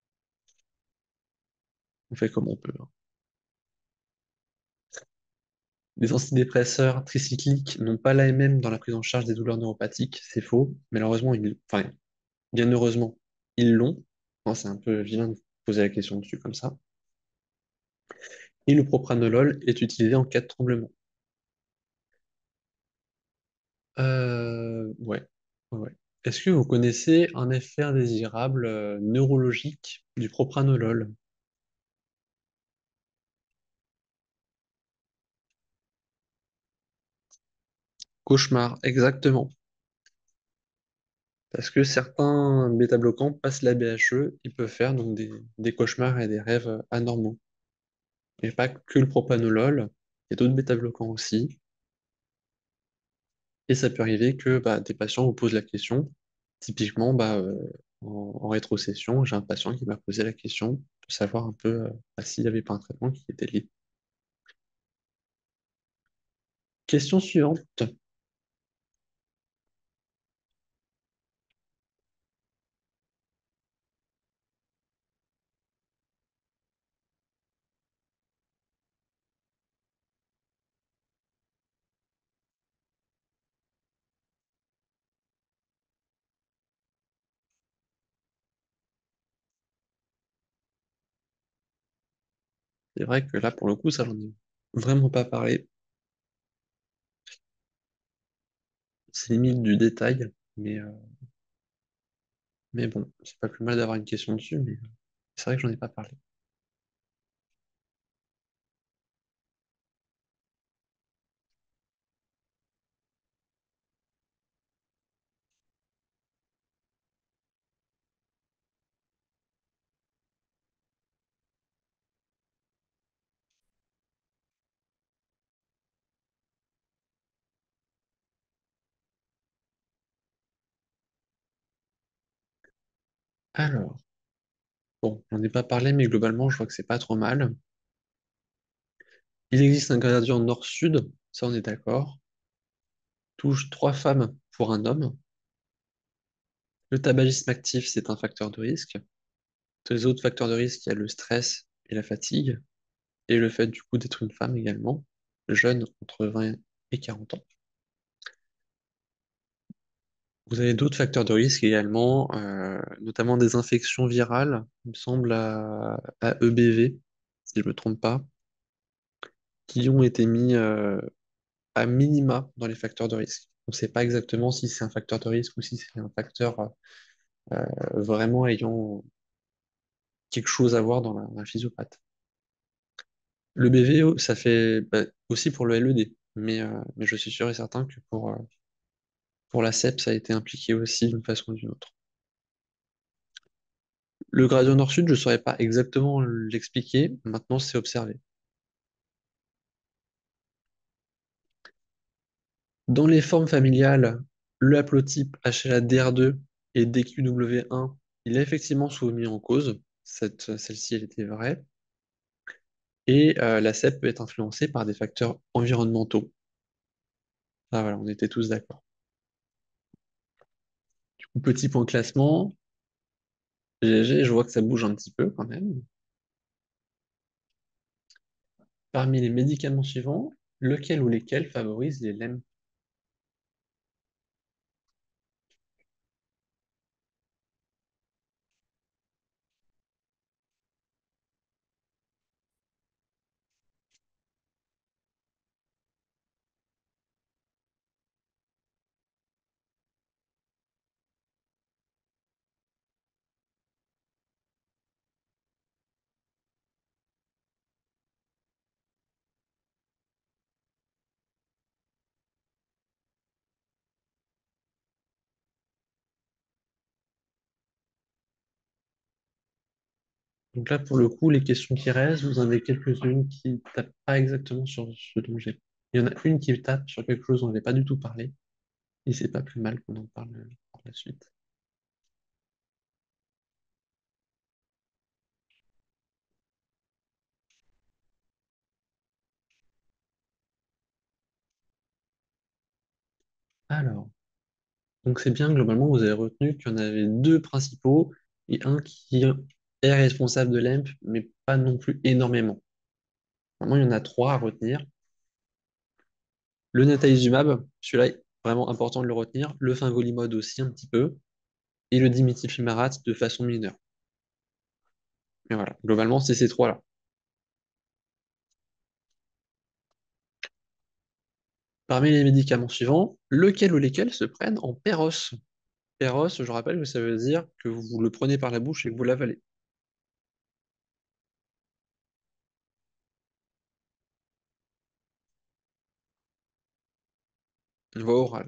on fait comme on peut, hein. Les antidépresseurs tricycliques n'ont pas l'A M M dans la prise en charge des douleurs neuropathiques, c'est faux. Malheureusement, ils, enfin, bien heureusement, ils l'ont. Enfin, c'est un peu vilain de poser la question dessus comme ça. Et le propranolol est utilisé en cas de tremblement. Euh, ouais, ouais, ouais. Est-ce que vous connaissez un effet indésirable euh, neurologique du propranolol? Cauchemar, exactement. Parce que certains bêta-bloquants passent la B H E, ils peuvent faire donc des, des cauchemars et des rêves euh, anormaux. Et pas que le propranolol, il y a d'autres bêta-bloquants aussi. Et ça peut arriver que bah, des patients vous posent la question. Typiquement, bah, euh, en, en rétrocession, j'ai un patient qui m'a posé la question de savoir un peu euh, bah, s'il n'y avait pas un traitement qui était lié. Question suivante. C'est vrai que là, pour le coup, ça, j'en ai vraiment pas parlé. C'est limite du détail, mais, euh, mais bon, c'est pas plus mal d'avoir une question dessus, mais euh, c'est vrai que j'en ai pas parlé. Alors, bon, j'en ai pas parlé, mais globalement, je vois que c'est pas trop mal. Il existe un gradient nord-sud, ça on est d'accord. Touche trois femmes pour un homme. Le tabagisme actif, c'est un facteur de risque. Les autres facteurs de risque, il y a le stress et la fatigue, et le fait du coup d'être une femme également, jeune, entre vingt et quarante ans. Vous avez d'autres facteurs de risque également, euh, notamment des infections virales, il me semble à, à E B V, si je ne me trompe pas, qui ont été mis euh, à minima dans les facteurs de risque. On ne sait pas exactement si c'est un facteur de risque ou si c'est un facteur euh, vraiment ayant quelque chose à voir dans la, dans la physiopathe. Le B V, O, ça fait bah, aussi pour le L E D, mais, euh, mais je suis sûr et certain que pour, euh, pour la C E P, ça a été impliqué aussi d'une façon ou d'une autre. Le gradient nord-sud, je ne saurais pas exactement l'expliquer, maintenant c'est observé. Dans les formes familiales, le haplotype H L A D R deux et D Q W un, il est effectivement soumis en cause, cette, celle-ci elle était vraie, et euh, la C E P peut être influencée par des facteurs environnementaux. Ah voilà, on était tous d'accord. Petit point classement, G G, je vois que ça bouge un petit peu quand même. Parmi les médicaments suivants, lequel ou lesquels favorisent les L E M? Donc là, pour le coup, les questions qui restent, vous en avez quelques-unes qui tapent pas exactement sur ce dont j'ai. Il y en a une qui tape sur quelque chose dont on n'avait pas du tout parlé, et c'est pas plus mal qu'on en parle euh, par la suite. Alors, donc c'est bien, globalement, vous avez retenu qu'il y en avait deux principaux et un qui est responsable de l'E M P, mais pas non plus énormément. Vraiment, il y en a trois à retenir. Le natalizumab, celui-là est vraiment important de le retenir. Le fingolimod aussi un petit peu. Et le diméthylfumarate de façon mineure. Mais voilà, globalement, c'est ces trois-là. Parmi les médicaments suivants, lequel ou lesquels se prennent en péros? Péros, je rappelle que ça veut dire que vous le prenez par la bouche et que vous l'avalez. Une voie orale.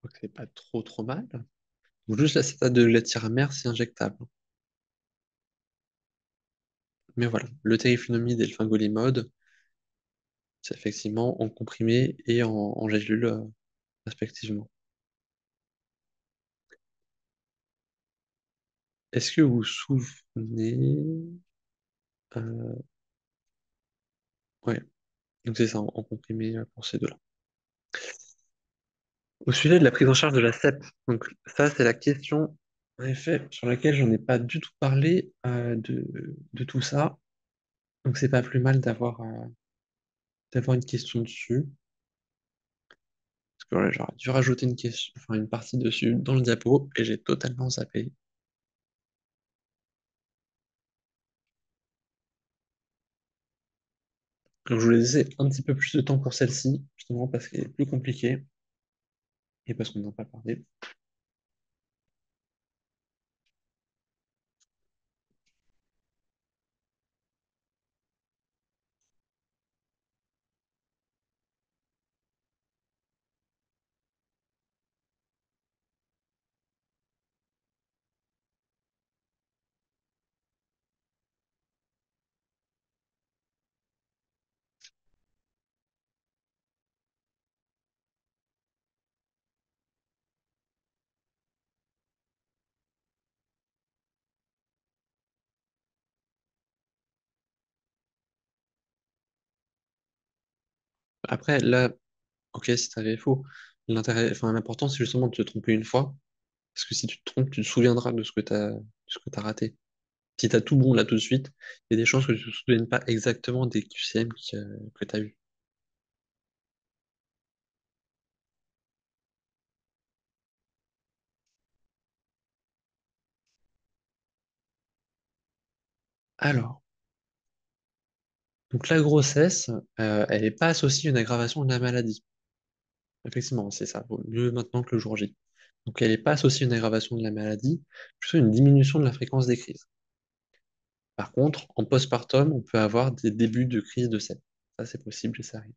Donc c'est pas trop trop mal. Donc juste l'acétate de glatyramère, c'est injectable. Mais voilà, le teriflunomide et le fingolimod, c'est effectivement en comprimé et en, en gélule, euh, respectivement. Est-ce que vous vous souvenez... euh, ouais, donc c'est ça, en, en comprimé, euh, pour ces deux-là. Au sujet de la prise en charge de la C E P, donc ça c'est la question, en effet, sur laquelle j'en ai pas du tout parlé, euh, de, de tout ça. Donc c'est pas plus mal d'avoir euh, d'avoir une question dessus. Parce que voilà, j'aurais dû rajouter une question, enfin une partie dessus dans le diapo et j'ai totalement zappé. Donc je voulais laisser un petit peu plus de temps pour celle-ci, justement parce qu'elle est plus compliquée et parce qu'on n'en a pas parlé. Après, là, ok, si t'avais faux, l'intérêt, enfin l'important c'est justement de te tromper une fois, parce que si tu te trompes, tu te souviendras de ce que t'as, de ce que t'as raté. Si t'as tout bon là tout de suite, il y a des chances que tu te souviennes pas exactement des Q C M que, que t'as eu. Alors, donc la grossesse, euh, elle n'est pas associée à une aggravation de la maladie. Effectivement, c'est ça, vaut mieux maintenant que le jour J. Donc elle n'est pas associée à une aggravation de la maladie, plutôt une diminution de la fréquence des crises. Par contre, en postpartum, on peut avoir des débuts de crise de septe. Ça, c'est possible et ça arrive.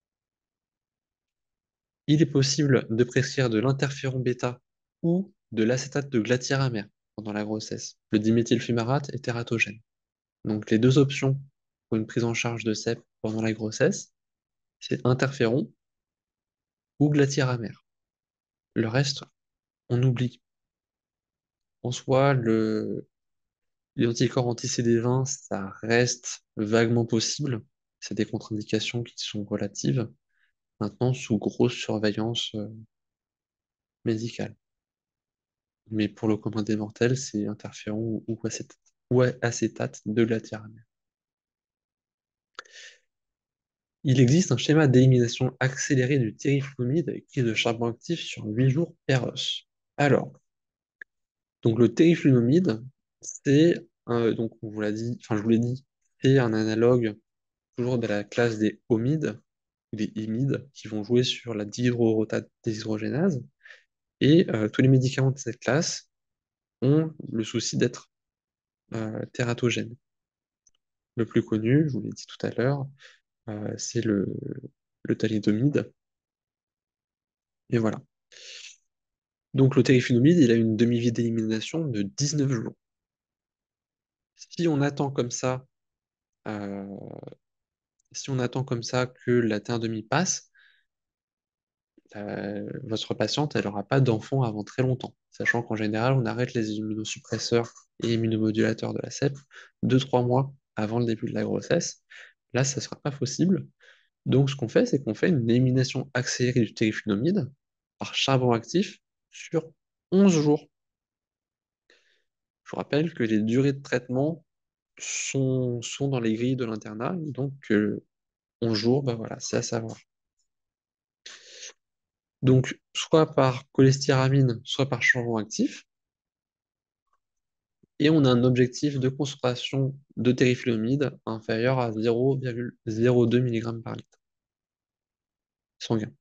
Il est possible de prescrire de l'interféron bêta ou de l'acétate de glatyramère pendant la grossesse. Le diméthylfumarate est tératogène. Donc les deux options pour une prise en charge de septe pendant la grossesse, c'est interféron ou glatyramère. Le reste, on oublie. En soi, le, les anticorps anti-C D vingt, ça reste vaguement possible. C'est des contre-indications qui sont relatives. Maintenant, sous grosse surveillance, euh, médicale. Mais pour le commun des mortels, c'est interféron ou, acétate, ou acétate de glatyramère. Il existe un schéma d'élimination accélérée du terriflumide avec prise de charbon actif sur huit jours per os. Alors, donc le terriflunomide, c'est, un- donc on vous l'a dit, enfin je vous l'ai dit, c'est un analogue toujours de la classe des homides, ou des imides, qui vont jouer sur la dihydrorotate déshydrogénase. Et euh, tous les médicaments de cette classe ont le souci d'être euh, tératogènes. Le plus connu, je vous l'ai dit tout à l'heure, euh, c'est le, le thalidomide. Et voilà. Donc le terrifinomide, il a une demi-vie d'élimination de dix-neuf jours. Si on attend comme ça, euh, si on attend comme ça que la T un demi passe, euh, votre patiente, elle n'aura pas d'enfant avant très longtemps, sachant qu'en général, on arrête les immunosuppresseurs et immunomodulateurs de la C E P deux trois mois avant le début de la grossesse. Là, ça ne sera pas possible. Donc, ce qu'on fait, c'est qu'on fait une élimination accélérée du terrifinomide par charbon actif sur onze jours. Je vous rappelle que les durées de traitement sont, sont dans les grilles de l'internat, donc euh, onze jours, bah voilà, c'est à savoir. Donc, soit par cholestéramine, soit par charbon actif, et on a un objectif de concentration de terrifluomide inférieur à zéro virgule zéro deux mg par litre sanguin,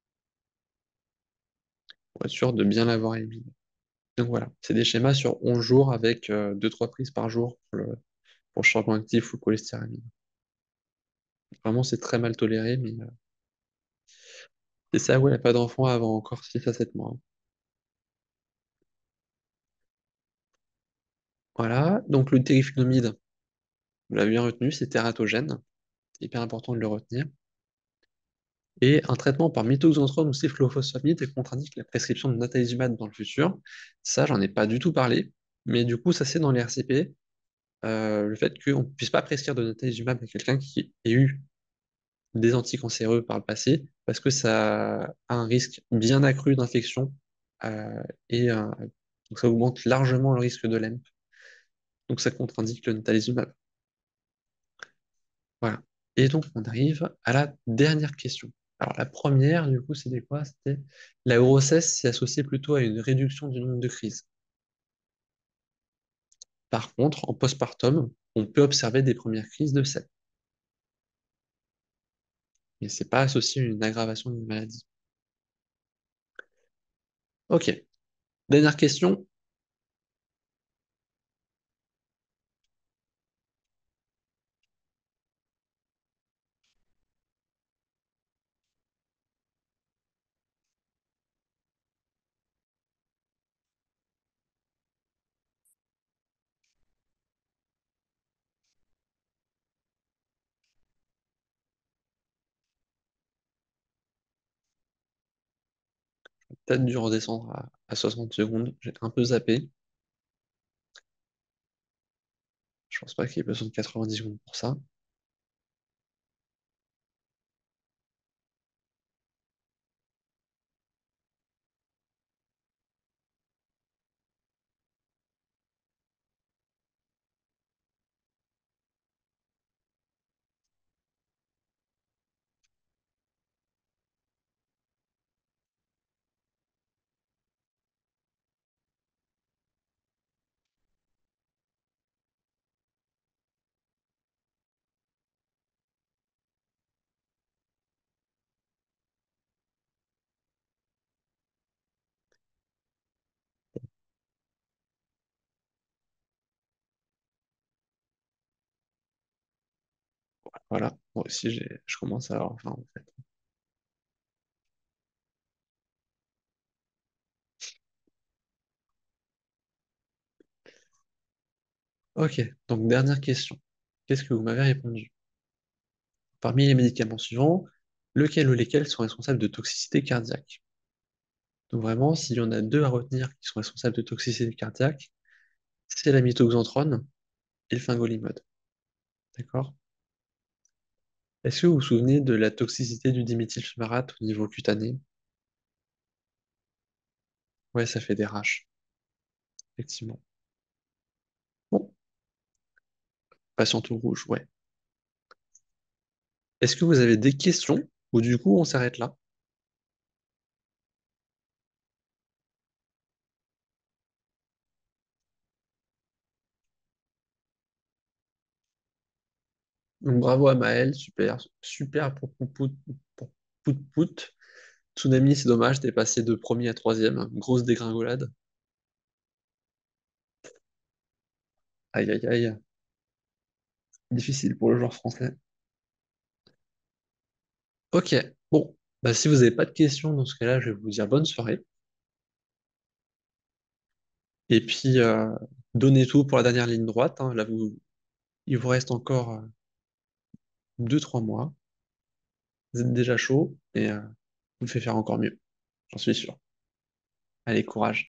pour être sûr de bien l'avoir éliminé. Donc voilà, c'est des schémas sur onze jours avec euh, deux trois prises par jour pour le, pour le charbon actif ou le cholestéramine. Vraiment, c'est très mal toléré, mais, euh, C'est ça, ouais, pas d'enfant avant encore six à sept mois. Voilà, donc le terrifinomide, vous l'avez bien retenu, c'est tératogène. C'est hyper important de le retenir. Et un traitement par méthoxantrone ou cyclophosphamide contre-indique la prescription de natalizumab dans le futur. Ça, j'en ai pas du tout parlé, mais du coup, ça c'est dans les R C P. Euh, le fait qu'on ne puisse pas prescrire de natalizumab à quelqu'un qui ait eu des anticancéreux par le passé, parce que ça a un risque bien accru d'infection, euh, et euh, donc ça augmente largement le risque de l'E M P. Donc ça contre-indique le natalizumab. Voilà. Et donc on arrive à la dernière question. Alors la première, du coup, c'était quoi? C'était la grossesse s'est associée plutôt à une réduction du nombre de crises. Par contre, en postpartum, on peut observer des premières crises de sel. Mais c'est pas associé à une aggravation d'une maladie. Ok. Dernière question. Peut-être dû redescendre à, à soixante secondes. J'ai un peu zappé. Je pense pas qu'il y ait besoin de quatre-vingt-dix secondes pour ça. Voilà. Moi aussi, j'ai, je commence à avoir faim, en fait. Ok. Donc, dernière question. Qu'est-ce que vous m'avez répondu? Parmi les médicaments suivants, lequel ou lesquels sont responsables de toxicité cardiaque? Donc, vraiment, s'il y en a deux à retenir qui sont responsables de toxicité cardiaque, c'est la mitoxantrone et le fingolimod. D'accord? Est-ce que vous vous souvenez de la toxicité du diméthylfumarate au niveau cutané? Ouais, ça fait des rash, effectivement. Bon, patient tout rouge, ouais. Est-ce que vous avez des questions ou du coup on s'arrête là? Donc bravo à Maël, super, super pour Pout pour Pout Pout. Tsunami, c'est dommage, t'es passé de premier à troisième, grosse dégringolade. Aïe aïe aïe, difficile pour le joueur français. Ok, bon, bah, si vous n'avez pas de questions dans ce cas-là, je vais vous dire bonne soirée. Et puis, euh, donnez tout pour la dernière ligne droite, hein. Là, vous, il vous reste encore euh, deux trois mois. Vous êtes déjà chaud et euh, je vous fais faire encore mieux, j'en suis sûr. Allez, courage.